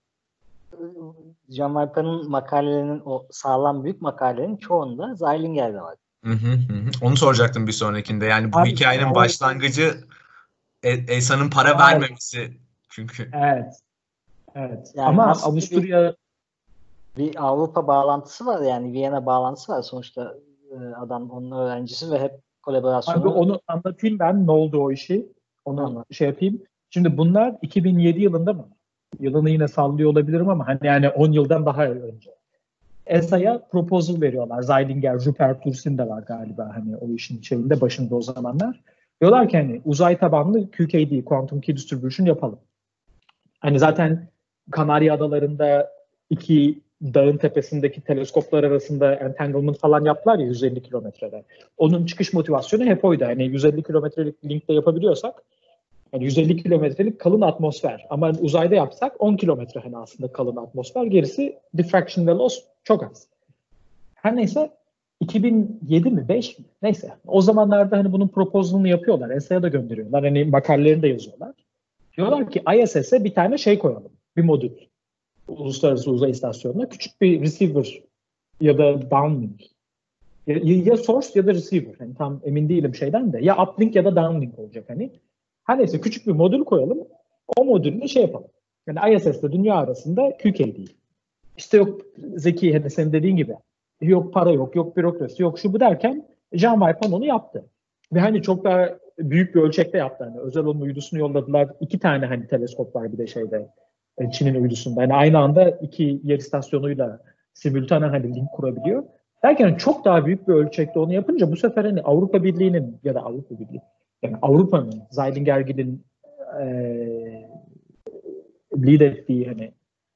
Jean Marpa'nın makalelerinin o sağlam büyük makalelerin çoğunda Zeilinger de var. Hı hı hı. hı. Onu soracaktım bir sonrakinde. Yani bu Abi, hikayenin o, başlangıcı E- ESA'nın para evet, vermemesi çünkü. evet, evet. Yani Ama aslında bir Avusturya bir Avrupa bağlantısı var yani Viyana bağlantısı var. Sonuçta e, adam onun öğrencisi ve hep abi kolaborasyonu onu anlatayım ben ne oldu o işi. Onu anlat. şey yapayım. Şimdi bunlar iki bin yedi yılında mı? Yılını yine sallıyor olabilirim ama hani yani on yıldan daha önce. E S A'ya proposal veriyorlar. Zeilinger, Rupert Dursin de var galiba hani o işin şeyinde başında o zamanlar. Diyorlar ki hani uzay tabanlı Q K D, Quantum Key Distribution yapalım. Hani zaten Kanarya Adaları'nda iki dağın tepesindeki teleskoplar arasında entanglement falan yaptılar ya yüz elli kilometrede. Onun çıkış motivasyonu hep oydu. Hani yüz elli kilometrelik linkte yapabiliyorsak yani yüz elli kilometrelik kalın atmosfer. Ama uzayda yapsak on kilometre hani aslında kalın atmosfer. Gerisi diffraction ve loss çok az. Her neyse iki bin yedi mi beş mi? Neyse. O zamanlarda hani bunun proposalını yapıyorlar. E S A'ya da gönderiyorlar. Hani makalelerini de yazıyorlar. Diyorlar ki I S S'e bir tane şey koyalım. Bir modül. Uluslararası Uzay İstasyonu'na küçük bir receiver ya da downlink. Ya, ya source ya da receiver. Yani tam emin değilim şeyden de. Ya uplink ya da downlink olacak hani. Her neyse küçük bir modül koyalım. O modülle şey yapalım. Yani I S S'le dünya arasında Q K değil. İşte yok Zeki hani senin dediğin gibi. Yok para yok, yok bürokrasi, yok şu bu derken Jean Marpan onu yaptı. Ve hani çok daha büyük bir ölçekte yaptı. Hani özel onun uydusunu yolladılar. İki tane hani teleskop var bir de şeyde Çin'in uydusunda. Yani aynı anda iki yer istasyonuyla simultane hani link kurabiliyor. Derken çok daha büyük bir ölçekte onu yapınca bu sefer hani Avrupa Birliği'nin ya da Avrupa Birliği yani Avrupa'nın, Zeilinger-Gil'in e, lead ettiği hani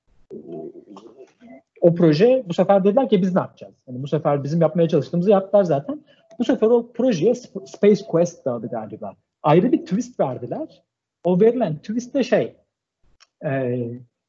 o proje bu sefer dediler ki biz ne yapacağız? Yani bu sefer bizim yapmaya çalıştığımızı yaptılar zaten. Bu sefer o projeye Space Quest adı galiba. Ayrı bir twist verdiler. O verilen twist de şey e,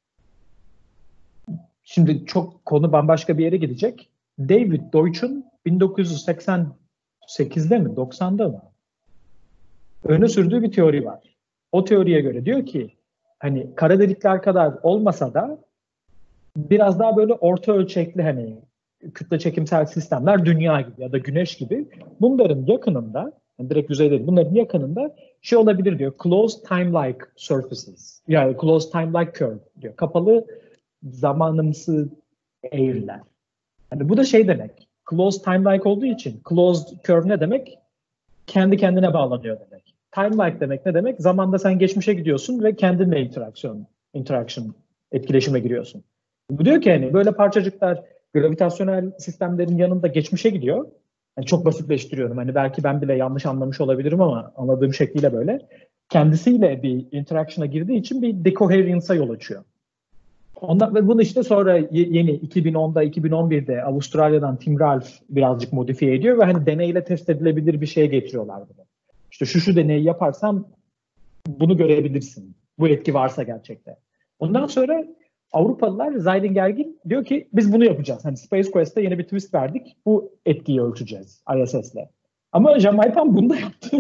şimdi çok konu bambaşka bir yere gidecek. David Deutsch'un bin dokuz yüz seksen sekizde mi doksanda mı öne sürdüğü bir teori var. O teoriye göre diyor ki hani kara delikler kadar olmasa da biraz daha böyle orta ölçekli hani kütle çekimsel sistemler dünya gibi ya da güneş gibi bunların yakınında yani direkt yüzey değil bunların yakınında şey olabilir diyor. Closed time-like surfaces. Yani closed time-like curve diyor. Kapalı zamanımsı eğriler. Yani bu da şey demek. Closed time-like olduğu için closed curve ne demek? Kendi kendine bağlanıyor demek. Time-like demek ne demek? Zamanda sen geçmişe gidiyorsun ve kendinle interaksiyon, interaction, etkileşime giriyorsun. Bu diyor ki hani böyle parçacıklar gravitasyonel sistemlerin yanında geçmişe gidiyor. Yani çok basitleştiriyorum. Hani belki ben bile yanlış anlamış olabilirim ama anladığım şekliyle böyle. Kendisiyle bir interaction'a girdiği için bir decoherence'a yol açıyor. Ondan, ve bunu işte sonra yeni iki bin onda, iki bin on birde Avustralya'dan Tim Ralph birazcık modifiye ediyor ve hani deneyle test edilebilir bir şeye getiriyorlar bunu. İşte şu şu deneyi yaparsam bunu görebilirsin. Bu etki varsa gerçekten. Ondan sonra Avrupalılar Zeilin Gergin diyor ki biz bunu yapacağız. Hani Space Quest'te yeni bir twist verdik. Bu etkiyi ölçeceğiz I S S'le. Ama Jamaican bunu da yaptı.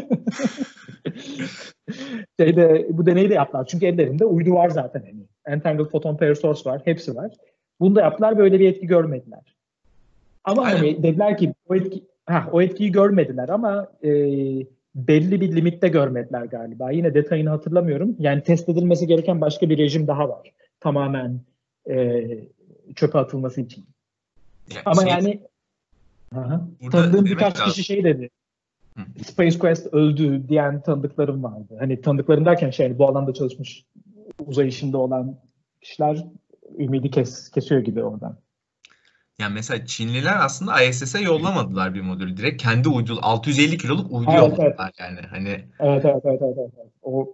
Şeyde, bu deneyi de yaptılar. Çünkü ellerinde uydu var zaten. Yani. Entangled Photon Pair Source var. Hepsi var. Bunu da yaptılar. Böyle bir etki görmediler. Ama Aynen. hani dediler ki o, etki, heh, o etkiyi görmediler ama e, belli bir limitte görmediler galiba. Yine detayını hatırlamıyorum. Yani test edilmesi gereken başka bir rejim daha var. Tamamen e, çöpe atılması için. Ya ama şey, yani aha, burada tanıdığım demek birkaç lazım. kişi şey dedi. Hı. Space Quest öldü diyen tanıdıklarım vardı. Hani tanıdıklarım derken şey hani bu alanda çalışmış uzay işinde olan kişiler ümidi kes, kesiyor gibi oradan. Yani mesela Çinliler aslında I S S'e yollamadılar bir modülü. Direkt kendi uydu altı yüz elli kiloluk uydu Evet, yolladılar evet. yani. Hani Evet, evet, evet, evet, evet. O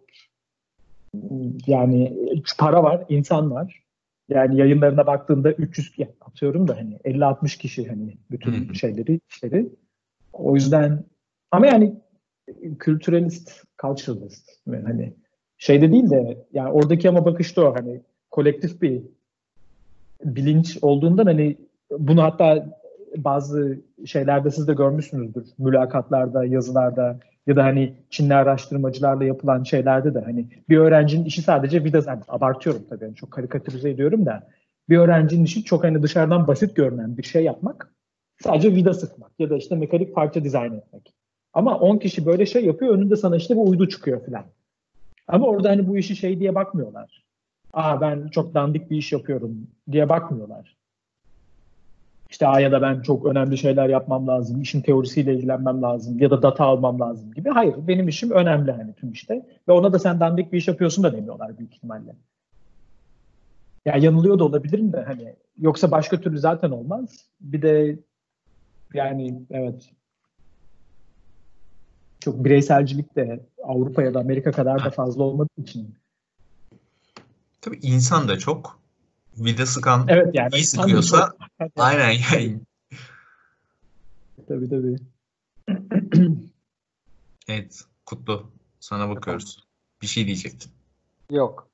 yani para var, insan var. Yani yayınlarına baktığında üç yüz ya, atıyorum da hani elli altmış kişi hani bütün Hı. şeyleri işleri. O yüzden ama yani kültüralist, culturalist yani hani şeyde değil de yani oradaki ama bakışta o hani kolektif bir bilinç olduğundan hani bunu hatta bazı şeylerde siz de görmüşsünüzdür. Mülakatlarda, yazılarda ya da hani Çinli araştırmacılarla yapılan şeylerde de hani bir öğrencinin işi sadece vida, yani abartıyorum tabii yani çok karikatürize ediyorum da bir öğrencinin işi çok hani dışarıdan basit görünen bir şey yapmak. Sadece vida sıkmak ya da işte mekanik parça dizayn etmek. Ama on kişi böyle şey yapıyor, önünde sana işte bir uydu çıkıyor falan. Ama orada hani bu işi şey diye bakmıyorlar. Aa ben çok dandik bir iş yapıyorum diye bakmıyorlar. İşte aa ya da ben çok önemli şeyler yapmam lazım, işin teorisiyle ilgilenmem lazım ya da data almam lazım gibi. Hayır, benim işim önemli hani tüm işte. Ve ona da sen dandik bir iş yapıyorsun da demiyorlar büyük ihtimalle. Yani yanılıyor da olabilirim de hani yoksa başka türlü zaten olmaz. Bir de yani evet çok bireyselcilik de Avrupa ya da Amerika kadar da fazla olmadığı için. Tabii insan da çok. Vida sıkan Evet yani iyi insan da sıkıyorsa çok. aynen yani. Tabii tabii. Evet, Kutlu. Sana bakıyoruz. Bir şey diyecektin. Yok.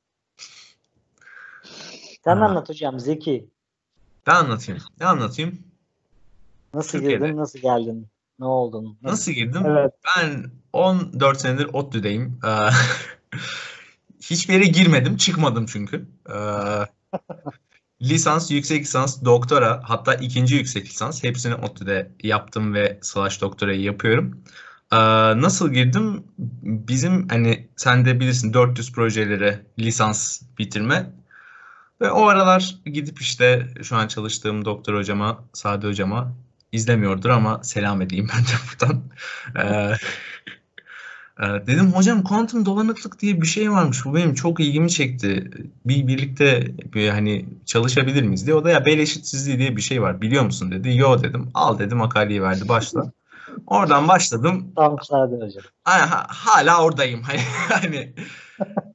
Sen Ha, anlat hocam Zeki. ben anlatayım. Ne anlatayım? Nasıl Türkiye'de. girdin, nasıl geldin? Ne oldun? Nasıl? Nasıl girdim? Evet. Ben on dört senedir ODTÜ'deyim. Ee, hiçbir yere girmedim, çıkmadım çünkü. Ee, lisans, yüksek lisans, doktora, hatta ikinci yüksek lisans hepsini ODTÜ'de yaptım ve slash doktorayı yapıyorum. Ee, nasıl girdim? Bizim hani sen de bilirsin dört yüz projelere lisans bitirme. Ve o aralar gidip işte şu an çalıştığım doktor hocama, Sade hocama izlemiyordur ama selam edeyim ben de buradan. Ee, e, dedim hocam kuantum dolanıklık diye bir şey varmış. Bu benim çok ilgimi çekti. Bir birlikte bir hani çalışabilir miyiz diye. O da ya bel eşitsizliği diye bir şey var. Biliyor musun dedi. Yo dedim. Al dedim makaleyi verdi başla. Oradan başladım. Tam Sade hocam. Ha- Hala oradayım. Hani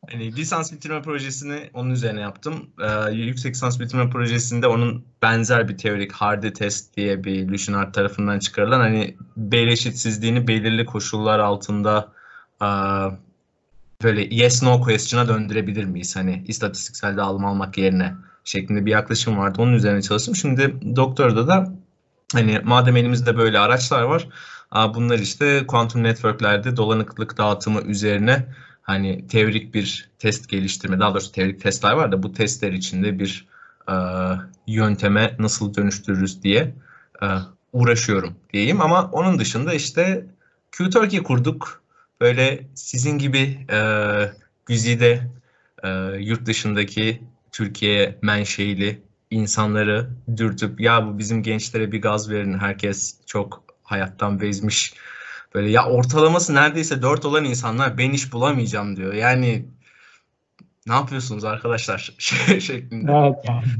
Hani lisans bitirme projesini onun üzerine yaptım. Ee, yüksek lisans bitirme projesinde onun benzer bir teorik Hardy test diye bir Lushington tarafından çıkarılan hani Bayes eşitsizliğini belirli koşullar altında e, böyle yes no question'a döndürebilir miyiz? Hani istatistiksel dağılım almak yerine şeklinde bir yaklaşım vardı. Onun üzerine çalıştım. Şimdi doktorda da hani madem elimizde böyle araçlar var, bunlar işte kuantum networklerde dolanıklık dağıtımı üzerine hani teorik bir test geliştirme, daha doğrusu teorik testler var da bu testler içinde bir e, yönteme nasıl dönüştürürüz diye e, uğraşıyorum diyeyim. Ama onun dışında işte Q Turkey kurduk. Böyle sizin gibi e, güzide e, yurt dışındaki Türkiye menşeili insanları dürtüp ya bu bizim gençlere bir gaz verin. Herkes çok hayattan bezmiş. Böyle ya ortalaması neredeyse dört olan insanlar ben iş bulamayacağım diyor. Yani ne yapıyorsunuz arkadaşlar şeklinde. Evet.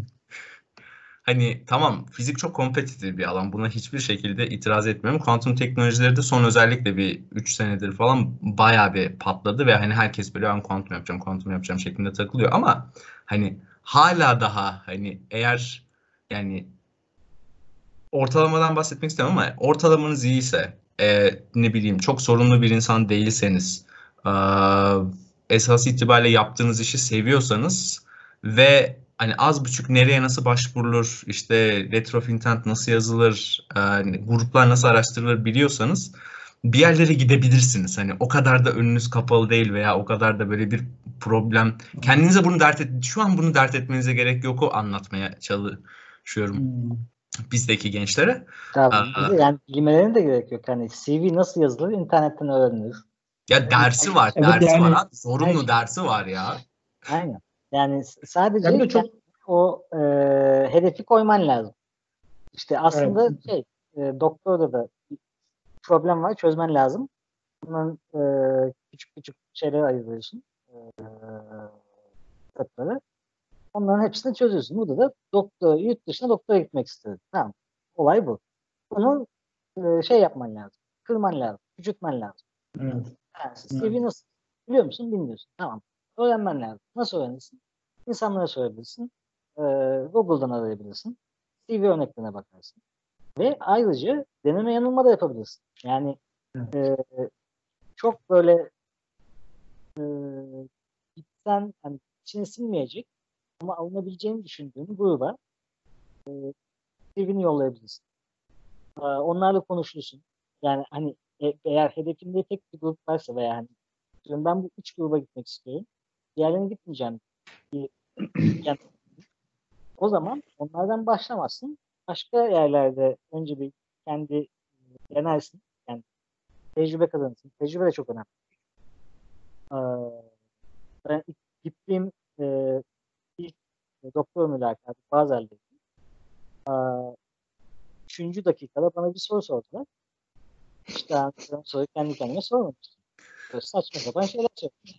Hani tamam fizik çok kompetitif bir alan. Buna hiçbir şekilde itiraz etmiyorum. Kuantum teknolojileri de son özellikle bir üç senedir falan bayağı bir patladı ve hani herkes böyle ben kuantum yapacağım, kuantum yapacağım şeklinde takılıyor. Ama hani hala daha hani eğer yani ortalamadan bahsetmek istemem ama ortalamanız iyiyse e, ne bileyim çok sorunlu bir insan değilseniz e, esas itibariyle yaptığınız işi seviyorsanız ve hani az buçuk nereye nasıl başvurulur işte letter of intent nasıl yazılır e, gruplar nasıl araştırılır biliyorsanız bir yerlere gidebilirsiniz. Hani o kadar da önünüz kapalı değil veya o kadar da böyle bir problem kendinize bunu dert et şu an bunu dert etmenize gerek yok o anlatmaya çalışıyorum Hmm. bizdeki gençlere. Tabii. Bir Aa, de yani bilmelerine de gerek yok. Hani C V nasıl yazılır internetten öğrenilir. ya dersi var, Evet dersi var yani abi. Her Zorunlu şey. dersi var ya. Aynen. Yani s- ya bir sadece de kendi çok o e, hedefi koyman lazım. İşte evet, aslında şey e, doktorda da bir problem var çözmen lazım. Bunun e, küçük küçük şeylere ayırıyorsun. E, stepleri. Onların hepsini çözüyorsun. Burada da doktor, yurt dışına doktora gitmek istedim. Tamam. Olay bu. Bunu e, şey yapman lazım. Kırman lazım. Küçültmen lazım. evet, Yani evet. C V nasıl? Biliyor musun? Bilmiyorsun. Tamam. Öğrenmen lazım. Nasıl öğrenirsin? İnsanlara sorabilirsin. E, Google'dan arayabilirsin. C V örneklerine bakarsın. Ve ayrıca deneme yanılma da yapabilirsin. Yani e, çok böyle e, gitsen hani içine sinmeyecek ama alınabileceğini düşündüğün gruba C V'ni yollayabilirsin. E, onlarla konuşursun. Yani hani e, eğer hedefinde tek bir grup varsa veya hani ben bu üç gruba gitmek istiyorum. Diğerlerine gitmeyeceğim. Bir, yani o zaman onlardan başlamazsın. Başka yerlerde önce bir kendi denersin. Yani tecrübe kazanırsın. Tecrübe de çok önemli. Ee, ben ilk gittiğim e, ilk doktor mülakatı Bazel'deydi. Ee, Üçüncü dakikada bana bir soru sordular. İşte ben soruyu kendi kendime sormamıştım. Böyle saçma sapan şeyler söyledim.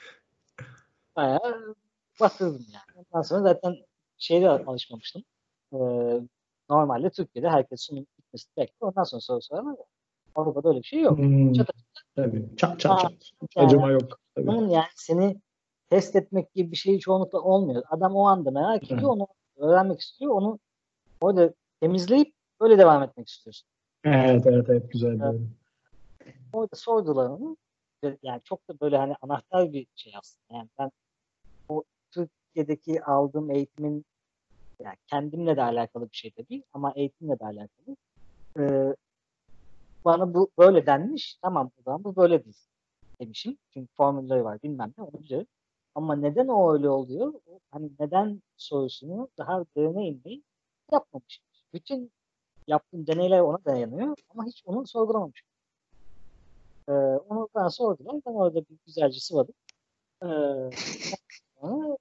Bayağı batırdım yani. Ondan sonra zaten şeyde alışmamıştım. Ee, Normalde Türkiye'de herkes sunum bitmesini bekliyor. Ondan sonra soru sorar ama Avrupa'da öyle bir şey yok. Hmm, Çat tabii. Çat çat Aa, çat. Hiç yani acıma yok. Tabii. onun yani seni test etmek gibi bir şey çoğunlukla olmuyor. Adam o anda merak ediyor, Evet, onu öğrenmek istiyor, onu orada temizleyip öyle devam etmek istiyorsun. evet, evet, evet, güzel, Ee, doğru. Orada sordular onu. Ve yani çok da böyle hani anahtar bir şey aslında. Yani ben o Türkiye'deki aldığım eğitimin yani kendimle de alakalı bir şey tabii ama eğitimle de alakalı. Ee, Bana bu böyle denmiş. Tamam o zaman bu böyle değil demişim. Çünkü formülleri var bilmem ne onu biliyorum. Ama neden o öyle oluyor? O, hani neden sorusunu daha derine inmeyi yapmamış. Bütün yaptığım deneyler ona dayanıyor ama hiç onu sorgulamamış. Ee, Onu bana sordular. Ben orada bir güzelce sıvadım. Ee, Sonra,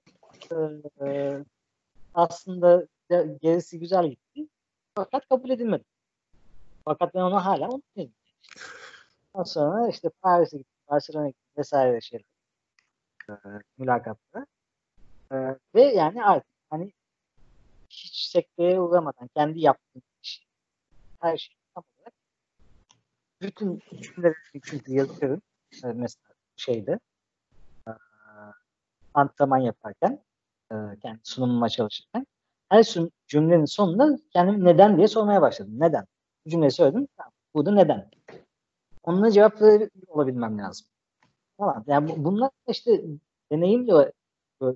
e, aslında de- gerisi güzel gitti. Fakat kabul edilmedi. Fakat ben ona hala unutmadım. Ondan sonra işte Paris'e gittim, Barcelona'ya gittim vesaire şey mülakatlara. Ee, ve yani artık hani hiç sekteye uğramadan kendi yaptığım iş, her şeyi tam olarak bütün cümleleri çünkü yazıyorum. Ee, mesela şeyde antrenman yaparken, e, kendi sunumuma çalışırken her sun- cümlenin sonunda kendimi neden diye sormaya başladım. Neden? Bu cümleyi söyledim. Tamam, bu da neden? Onunla cevap verebiliyor olabilmem lazım. Tamam. Yani bu- bunlar işte deneyimle böyle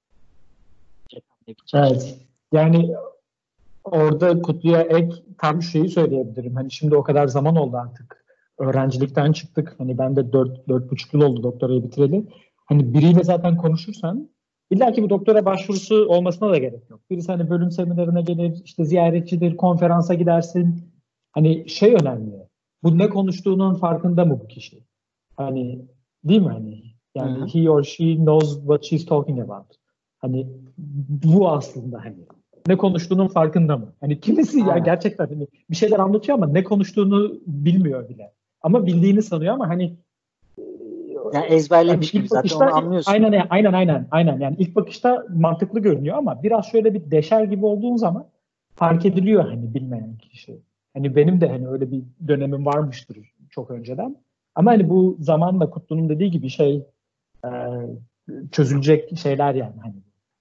Evet. Yani orada Kutlu'ya ek tam şeyi söyleyebilirim. Hani şimdi o kadar zaman oldu artık. Öğrencilikten çıktık. Hani ben de dört, dört buçuk yıl oldu doktorayı bitireli. Hani biriyle zaten konuşursan illa ki bu doktora başvurusu olmasına da gerek yok. Birisi hani bölüm seminerine gelir, işte ziyaretçidir, konferansa gidersin. Hani şey önemli. Bu ne konuştuğunun farkında mı bu kişi? Hani değil mi hani? Hı Yani hı. he or she knows what she's talking about. Hani bu aslında hani ne konuştuğunun farkında mı? Hani kimisi ya Aynen. gerçekten hani bir şeyler anlatıyor ama ne konuştuğunu bilmiyor bile. Ama bildiğini sanıyor ama hani Yani hani ezberlemiş gibi ilk zaten onu bakışta anlıyorsun. aynen aynen aynen aynen yani ilk bakışta mantıklı görünüyor ama biraz şöyle bir deşer gibi olduğun zaman fark ediliyor hani bilmeyen kişi. Hani benim de hani öyle bir dönemim varmıştır çok önceden. Ama hani bu zamanla Kutlu'nun dediği gibi şey e, çözülecek şeyler yani hani.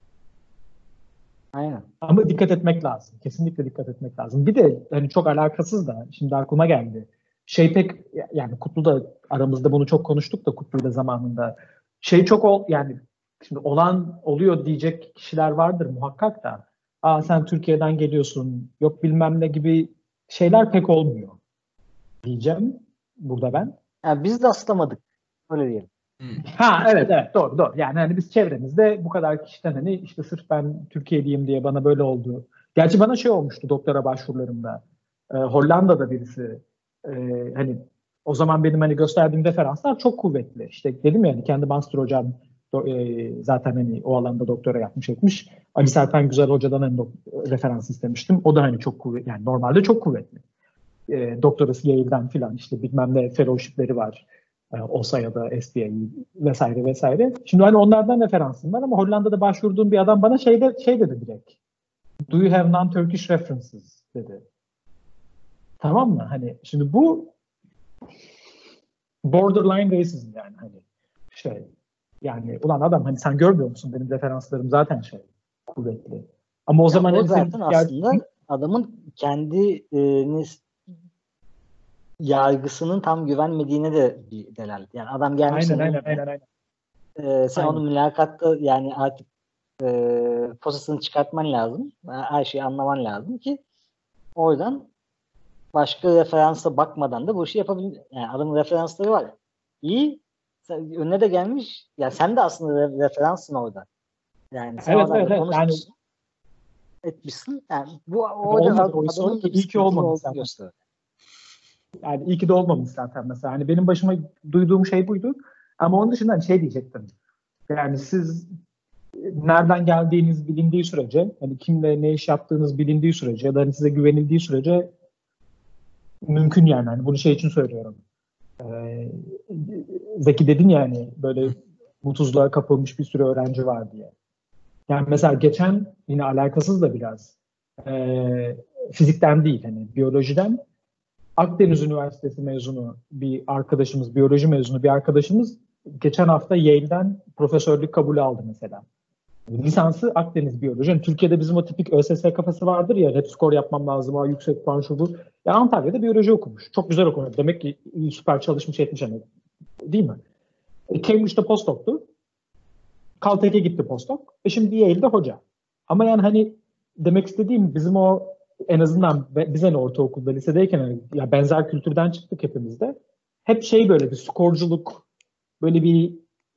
Aynen. Ama dikkat etmek lazım. Kesinlikle dikkat etmek lazım. Bir de hani çok alakasız da şimdi aklıma geldi. Şey pek yani Kutlu da aramızda bunu çok konuştuk da Kutlu'yla zamanında. Şey çok ol yani şimdi olan oluyor diyecek kişiler vardır muhakkak da. Aa sen Türkiye'den geliyorsun. Yok bilmem ne gibi şeyler pek olmuyor diyeceğim burada ben. Yani biz de aslamadık. Öyle diyelim. Ha evet evet doğru doğru. Yani hani biz çevremizde bu kadar kişiden hani işte sırf ben Türkiye'liyim diye bana böyle oldu. Gerçi bana şey olmuştu doktora başvurularımda. Ee, Hollanda'da birisi e, hani o zaman benim hani gösterdiğim referanslar çok kuvvetli. İşte dedim ya hani kendi master hocam do- e, zaten hani o alanda doktora yapmış etmiş. Ali Serpen Güzel hocadan hani dok- referans istemiştim. O da hani çok kuvvetli yani normalde çok kuvvetli. E, doktorası Yale'den filan işte bilmem ne fellowship'leri var. E, O S A ya da S B A vesaire vesaire. Şimdi hani onlardan referansım var ama Hollanda'da başvurduğum bir adam bana şey, de, şey dedi direkt. Do you have non-Turkish references dedi. Tamam mı? Hani şimdi bu borderline racism yani hani şey yani ulan adam hani sen görmüyor musun benim referanslarım zaten şey kuvvetli. Ama o Ya zaman o hani senin zaten aslında adamın kendi e, nis- yargısının tam güvenmediğine de bir delalet. Yani adam gelmiş aynen senin aynen önüne. aynen aynen. E, sen onu Aynen. mülakatta yani artık e, posasını çıkartman lazım. Her şeyi anlaman lazım ki oradan başka referansa bakmadan da bu işi yapabilir. Yani adamın referansları var. İyi. Sen, önüne de gelmiş. Ya sen de aslında re- referansın orada. Yani sen o Evet evet adamla evet yani konuşmuşsun, etmişsin. Yani bu hani orada olmadı o iş sonra adamın ki da bir iyi ki sıkıntılı olmamış olduğunu zaten. gösteriyor. Yani iyi ki de olmamış zaten mesela. Hani benim başıma duyduğum şey buydu. Ama onun dışında hani şey diyecektim. Yani siz nereden geldiğiniz bilindiği sürece, hani kimle ne iş yaptığınız bilindiği sürece ya da hani size güvenildiği sürece mümkün yani. Hani bunu şey için söylüyorum. Ee, Zeki dedin yani böyle mutsuzluğa kapılmış bir sürü öğrenci var diye. Yani mesela geçen yine alakasız da biraz e, fizikten değil hani biyolojiden Akdeniz Üniversitesi mezunu bir arkadaşımız, biyoloji mezunu bir arkadaşımız geçen hafta Yale'den profesörlük kabulü aldı mesela. Lisansı Akdeniz Biyoloji. Yani Türkiye'de bizim o tipik ÖSS kafası vardır ya, hep skor yapmam lazım, ha, yüksek puan şu bu. Ya Antalya'da biyoloji okumuş. Çok güzel okumuş. Demek ki süper çalışmış etmiş hani. Değil mi? E, Cambridge'de postdoc'tu. Caltech'e gitti postdoc. E şimdi Yale'de hoca. Ama yani hani demek istediğim bizim o en azından biz hani ortaokulda, lisedeyken hani ya benzer kültürden çıktık hepimiz de. Hep şey böyle bir skorculuk, böyle bir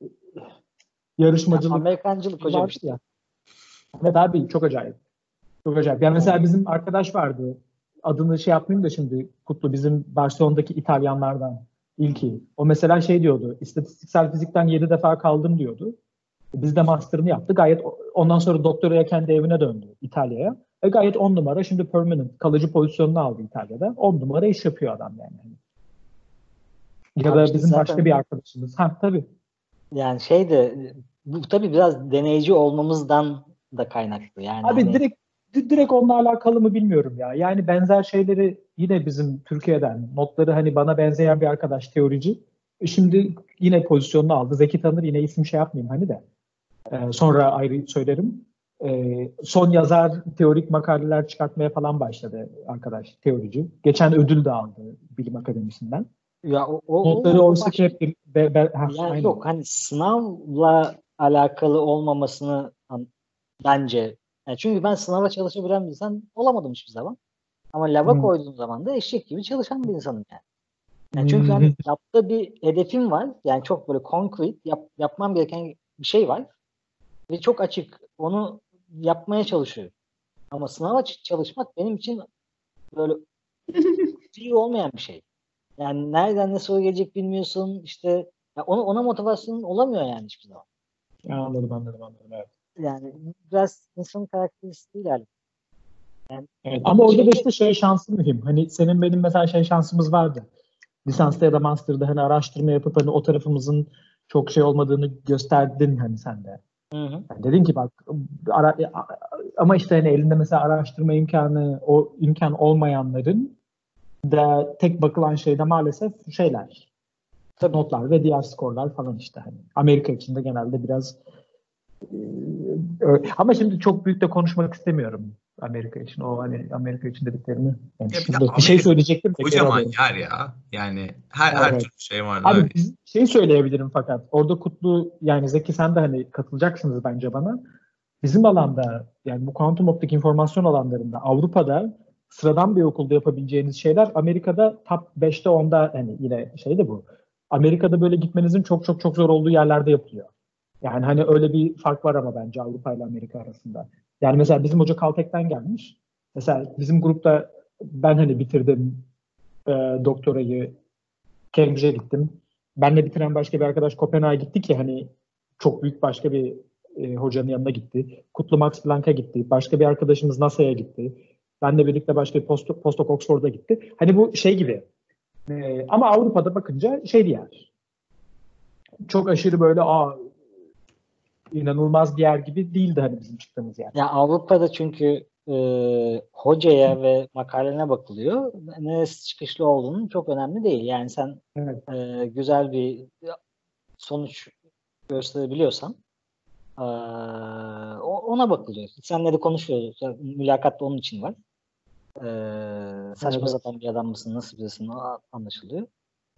Ya yarışmacılık Amerikancılık şey hocam vardı işte. ya. Evet abi çok acayip. Çok acayip. Yani Yani, mesela bizim arkadaş vardı. Adını şey yapmayayım da şimdi Kutlu bizim Barcelona'daki İtalyanlardan ilki. O mesela şey diyordu. İstatistiksel fizikten yedi defa kaldım diyordu. Biz de master'ını yaptı. Gayet ondan sonra doktoraya kendi evine döndü İtalya'ya. E gayet on numara şimdi permanent kalıcı pozisyonunu aldı İtalya'da. On numara iş yapıyor adam yani. Ya abi da işte bizim başka bir zaten arkadaşımız. Ha tabii. yani şey de bu tabii biraz deneyici olmamızdan da kaynaklı. Yani Abi hani direkt di- direkt onunla alakalı mı bilmiyorum ya. Yani benzer şeyleri yine bizim Türkiye'den notları hani bana benzeyen bir arkadaş teorici. E şimdi yine pozisyonunu aldı. Zeki tanır yine isim şey yapmayayım hani de. Ee, sonra ayrı söylerim. Ee, son yazar teorik makaleler çıkartmaya falan başladı arkadaş, teorici. Geçen ödül de aldı Bilim Akademisi'nden. Ya o, o, Notları o oysa baş- ki hep bir... Be, be, ha, yani aynen. yok hani sınavla alakalı olmamasını an- bence yani çünkü ben sınava çalışabilen bir insan olamadım hiçbir zaman. Ama lava Hmm. koyduğum zaman da eşek gibi çalışan bir insanım yani. Yani çünkü hani yaptığı bir hedefim var. Yani çok böyle concrete yap, yapmam gereken bir şey var. Ve çok açık. Onu yapmaya çalışıyorum. Ama sınava ç- çalışmak benim için böyle iyi olmayan bir şey. Yani nereden ne soru gelecek bilmiyorsun. İşte ya onu, ona motivasyonun olamıyor yani hiçbir zaman. Ya, anladım anladım anladım. Evet. Yani biraz insanın karakteristiği galiba. Yani Evet. Ama orada da şeyi işte şey şansı mühim. Hani senin benim mesela şey şansımız vardı. Lisansta ya da master'da hani araştırma yapıp hani o tarafımızın çok şey olmadığını gösterdin hani sen de. hı hı. Yani dedin ki bak ara, ama işte hani elinde mesela araştırma imkanı o imkan olmayanların da tek bakılan şey de maalesef şeyler. Tabii. Notlar ve diğer skorlar falan işte hani. Amerika için de genelde biraz e, ö- ama şimdi çok büyük de konuşmak istemiyorum Amerika için. O hani Amerika için dediklerimi. Yani Ya bir de şurada bir şey Amerika söyleyecektim de geri kocaman alıyorum. yer ya. Yani her Evet, her evet. türlü şey var Abi abi. biz şey söyleyebilirim fakat orada Kutlu yani Zeki sen de hani katılacaksınız bence bana. Bizim alanda yani bu kuantum optik informasyon alanlarında Avrupa'da sıradan bir okulda yapabileceğiniz şeyler Amerika'da top beşte onda hani yine şey de bu. Amerika'da böyle gitmenizin çok çok çok zor olduğu yerlerde yapılıyor. Yani hani öyle bir fark var ama bence Avrupa ile Amerika arasında. Yani mesela bizim hoca Caltech'ten gelmiş. Mesela bizim grupta ben hani bitirdim e, doktorayı Cambridge'e gittim. Benle bitiren başka bir arkadaş Kopenhag'a gitti ki hani çok büyük başka bir e, hocanın yanına gitti. Kutlu Max Planck'a gitti. Başka bir arkadaşımız NASA'ya gitti. Benle birlikte başka bir post postdoc Oxford'a gitti. Hani bu şey gibi. E, ama Avrupa'da bakınca şey bir yer. Çok aşırı böyle aa inanılmaz bir yer gibi değildi hani bizim çıktığımız yer. Ya Avrupa'da çünkü e, hocaya ve makalene bakılıyor. Neresi çıkışlı olduğunun çok önemli değil. Yani sen Evet. e, güzel bir sonuç gösterebiliyorsan e, o- ona bakılıyor. Senle konuşuyoruz. Mülakat da onun için var. E, saçma Evet. sapan bir adam mısın, nasıl birisin o anlaşılıyor.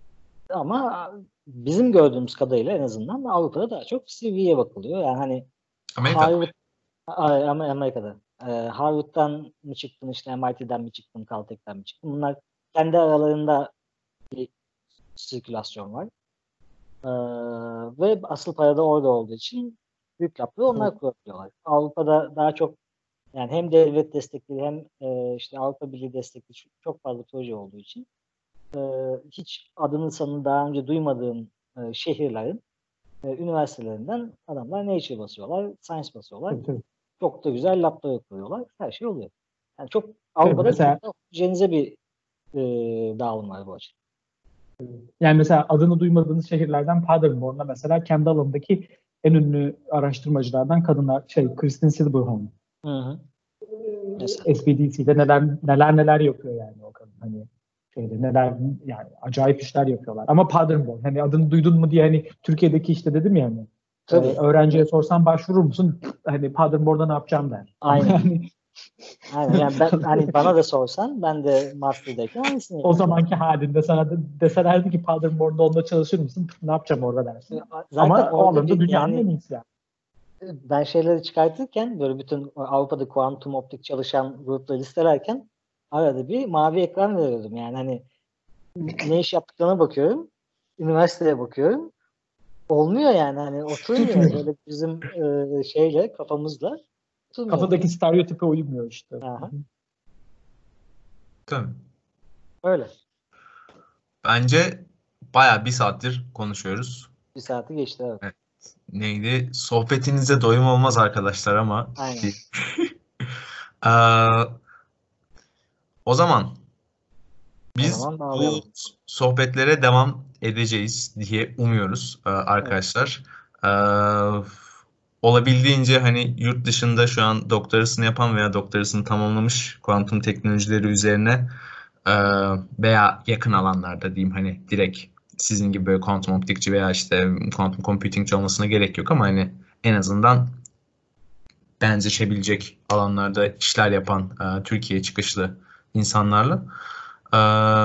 Ama bizim gördüğümüz kadarıyla en azından Avrupa'da daha çok C V'ye bakılıyor. Yani hani Amerika'da. Harvard Ay, ama Amerika'da. Ee, Harvard'dan mı çıktın, işte M I T'den mi çıktın, Caltech'ten mi çıktın? Bunlar kendi aralarında bir sirkülasyon var. Ee, ve asıl para da orada olduğu için büyük çaplı onlar kurabiliyorlar. Avrupa'da daha çok yani hem devlet destekli hem e, işte Avrupa Birliği destekli çok çok fazla proje olduğu için e, hiç adını sanını daha önce duymadığım e, şehirlerin e, üniversitelerinden adamlar Nature basıyorlar, Science basıyorlar. Tabii, tabii. Çok da güzel labları kuruyorlar. Her şey oluyor. Yani çok Tabii, Avrupa'da mesela çok da homojenize bir e, dağılım var bu açıdan. yani mesela adını duymadığınız şehirlerden Paderborn'da mesela kendi alanındaki en ünlü araştırmacılardan kadınlar şey Kristin Silberholm. Hı hı. Mesela. S B D C'de neler neler neler yapıyor yani o kadın hani şeyde neler yani acayip işler yapıyorlar. Ama Paderborn hani adını duydun mu diye hani Türkiye'deki işte dedim ya hani e, Tabii. öğrenciye sorsan başvurur musun? Hani Paderborn'da ne yapacağım der. Ama Aynen. yani Aynen. Yani ben hani bana da sorsan ben de master'dayken aynısını o yapıyorum. zamanki halinde sana de, deselerdi ki Paderborn'da onunla çalışır mısın? Ne yapacağım orada dersin. Zaten Ama o orada alanda bir dünyanın en yani iyisi yani. ben şeyleri çıkartırken böyle bütün Avrupa'da kuantum optik çalışan grupları listelerken arada bir mavi ekran veriyordum. Yani hani ne iş yaptıklarına bakıyorum. Üniversiteye bakıyorum. Olmuyor yani hani oturmuyor Tutmuyor. böyle bizim e, şeyle kafamızla oturmuyor. Kafadaki stereotipe uymuyor işte. Aha, Tabii. öyle. Bence baya bir saattir konuşuyoruz. Bir saati geçti evet. Evet. Neydi? Sohbetinize doyum olmaz arkadaşlar ama. Aynen. Ee, o zaman O biz zaman bu bağlayalım. sohbetlere devam edeceğiz diye umuyoruz e, Evet. arkadaşlar. Ee, olabildiğince hani yurt dışında şu an doktorasını yapan veya doktorasını tamamlamış kuantum teknolojileri üzerine e, veya yakın alanlarda diyeyim hani direkt sizin gibi böyle kuantum optikçi veya işte kuantum computingçi olmasına gerek yok ama hani en azından benzeşebilecek alanlarda işler yapan e, Türkiye çıkışlı insanlarla. E,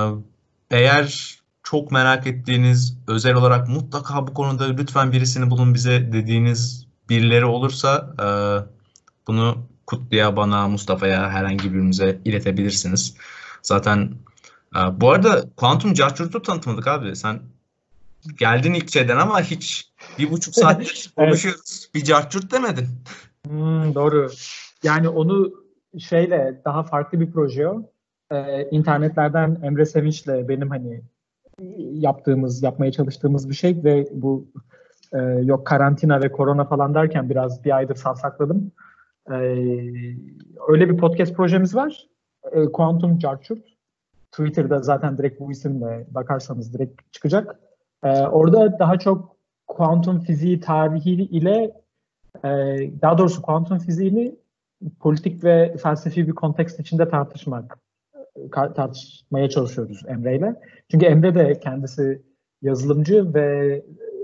eğer çok merak ettiğiniz, özel olarak mutlaka bu konuda lütfen birisini bulun bize dediğiniz birileri olursa e, bunu Kutlu'ya, bana, Mustafa'ya, herhangi birimize iletebilirsiniz. Zaten e, bu arada Kuantum Carchurt'u tanıtmadık abi. Sen geldin ilk şeyden ama hiç bir buçuk saattir konuşuyoruz. Bir Carchurt demedin. Hmm, doğru. Yani onu şeyle daha farklı bir proje o. Ee, internetlerden Emre Sevinç'le benim hani yaptığımız, yapmaya çalıştığımız bir şey ve bu e, yok karantina ve korona falan derken biraz bir aydır savsakladım. Ee, öyle bir podcast projemiz var. Ee, Quantum Carchurt. Twitter'da zaten direkt bu isimle bakarsanız direkt çıkacak. Ee, orada daha çok kuantum fiziği tarihi ile e, daha doğrusu kuantum fiziğini politik ve felsefi bir kontekst içinde tartışmak tartışmaya çalışıyoruz Emre'yle. Çünkü Emre de kendisi yazılımcı ve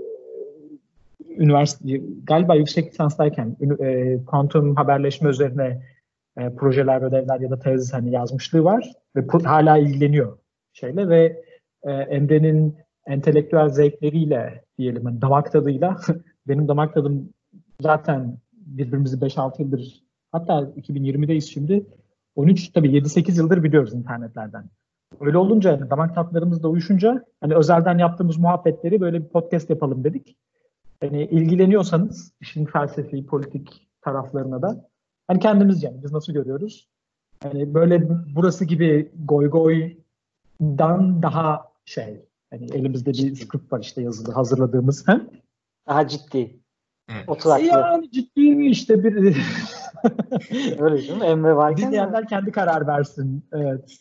üniversite galiba yüksek lisanstayken e, kuantum haberleşme üzerine e, projeler, ödevler ya da tez hani yazmışlığı var ve hala ilgileniyor şeyle ve e, Emre'nin entelektüel zevkleriyle diyelim hani damak tadıyla benim damak tadım zaten birbirimizi beş altı yıldır hatta iki bin yirmideyiz şimdi on üç tabii yedi sekiz yıldır biliyoruz internetlerden. Öyle olunca hani damak tatlarımız da uyuşunca hani özelden yaptığımız muhabbetleri böyle bir podcast yapalım dedik. Hani ilgileniyorsanız işin felsefi, politik taraflarına da hani kendimiz yani biz nasıl görüyoruz? Hani böyle burası gibi goy goydan daha şey hani elimizde bir script var işte yazılı hazırladığımız. He? Daha ciddi. Evet. Oturaklı. Yani ciddi mi işte bir öyle değil mi? Emre varken dinleyenler kendi karar versin. Evet.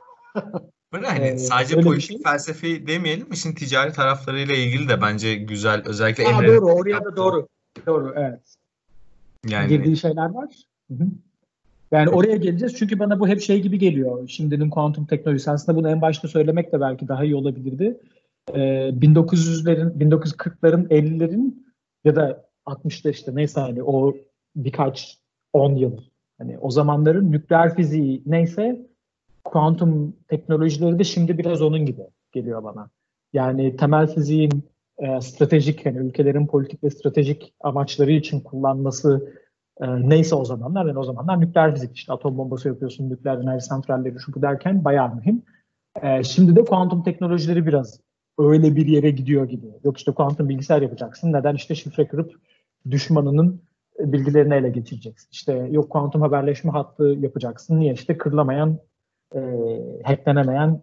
Böyle hani Ee, sadece öyle bir politik şey. felsefi demeyelim, işin ticari taraflarıyla ilgili de bence güzel. Özellikle Ha, Emre'nin doğru oraya yaptığı. da doğru. Doğru evet. Yani Girdiği şeyler var. Hı hı. Yani oraya geleceğiz çünkü bana bu hep şey gibi geliyor. Şimdinin kuantum teknolojisi aslında bunu en başta söylemek de belki daha iyi olabilirdi. Ee, bin dokuz yüzlerin, bin dokuz yüz kırkların, ellilerin ya da altmışta işte neyse hani o birkaç on yıl. Hani o zamanların nükleer fiziği neyse kuantum teknolojileri de şimdi biraz onun gibi geliyor bana. Yani temel fiziğin e, stratejik yani ülkelerin politik ve stratejik amaçları için kullanması e, neyse o zamanlar yani o zamanlar nükleer fizik işte atom bombası yapıyorsun, nükleer enerji santralleri şu bu derken bayağı mühim. E, şimdi de kuantum teknolojileri biraz öyle bir yere gidiyor gibi. Yok işte kuantum bilgisayar yapacaksın. Neden işte şifre kırıp düşmanının bilgilerini ele geçireceksin. İşte yok kuantum haberleşme hattı yapacaksın. Niye? İşte kırılamayan e, hacklenemeyen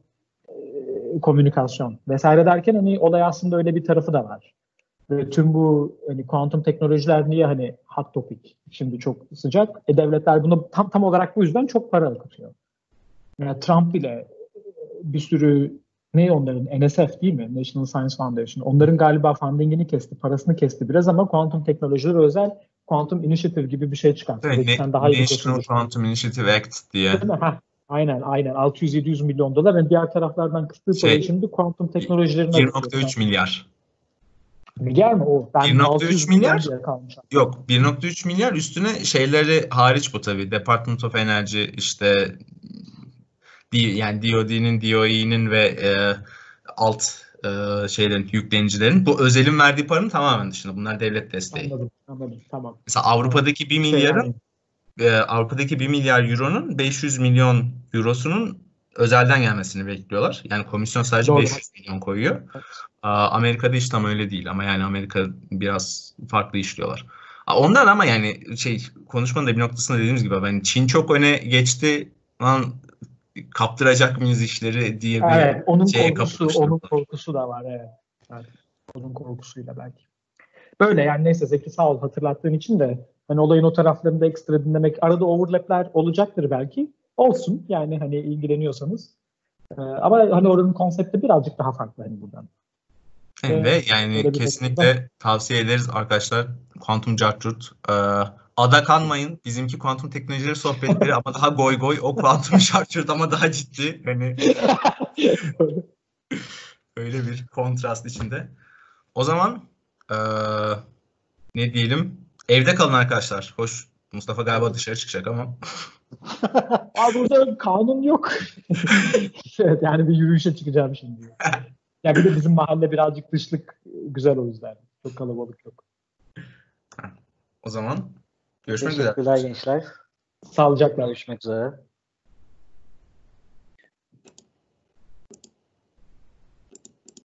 e, komünikasyon vesaire derken hani olay aslında öyle bir tarafı da var. Ve tüm bu hani kuantum teknolojiler niye hani hot topic şimdi çok sıcak? E devletler bunu tam tam olarak bu yüzden çok para akıtıyor. Yani Trump bile bir sürü ne onların N S F değil mi? National Science Foundation. Onların galiba fundingini kesti, parasını kesti biraz ama kuantum teknolojileri özel Quantum Initiative gibi bir şey çıkarttı. evet, Belki Ne- sen daha iyi National biliyorsundur. Quantum Initiative Act diye Değil mi? Heh, aynen aynen altı yüz yedi yüz milyon dolar. Yani diğer taraflardan kıstığı parayı şey şimdi kuantum teknolojilerine bir akıtıyor. nokta üç milyar. Milyar mı o? Ben bir nokta altı üç yüz milyon milyar diye kalmış. yok, bir nokta üç milyar üstüne şeyleri hariç bu tabii. Department of Energy işte D- yani D O D'nin, D O E'nin ve e, alt e, şeylerin, yüklenicilerin bu özelin verdiği paranın tamamen dışında. Bunlar devlet desteği. Anladım, anladım. Tamam. Mesela Avrupa'daki bir Şey milyarın yani, e, Avrupa'daki bir milyar euronun beş yüz milyon eurosunun özelden gelmesini bekliyorlar. Yani komisyon sadece doğru. beş yüz milyon koyuyor. Aa, Amerika'da iş tam öyle değil ama yani Amerika biraz farklı işliyorlar. Aa, Ondan ama yani şey konuşmanın da bir noktasında dediğimiz gibi ben Çin çok öne geçti. Lan kaptıracak mıyız işleri diye bir Evet, onun şeye korkusu, kapılmışlar. onun korkusu da var. Evet. Evet. Onun korkusuyla belki. Böyle yani neyse Zeki sağ ol hatırlattığın için de hani olayın o taraflarını da ekstra dinlemek arada overlapler olacaktır belki. Olsun yani hani ilgileniyorsanız. Ee, ama hani oranın konsepti birazcık daha farklı hani buradan. Yani Ve ve yani böyle bir noktada kesinlikle tavsiye ederiz arkadaşlar. Quantum Carchurt. Ee, ada kanmayın. Bizimki kuantum teknolojileri sohbetleri ama daha goy goy. O Quantum Carchurt ama daha ciddi. Hani öyle bir kontrast içinde. O zaman ee, ne diyelim? Evde kalın arkadaşlar. Hoş. Mustafa galiba dışarı çıkacak ama. Aa, burada kanun yok. Evet, yani bir yürüyüşe çıkacağım şimdi. Ya bir de bizim mahalle birazcık dışlık, güzel o yüzden. Çok kalabalık yok. O zaman görüşmek üzere. Teşekkürler gençler. Sağlıcakla. Görüşmek üzere.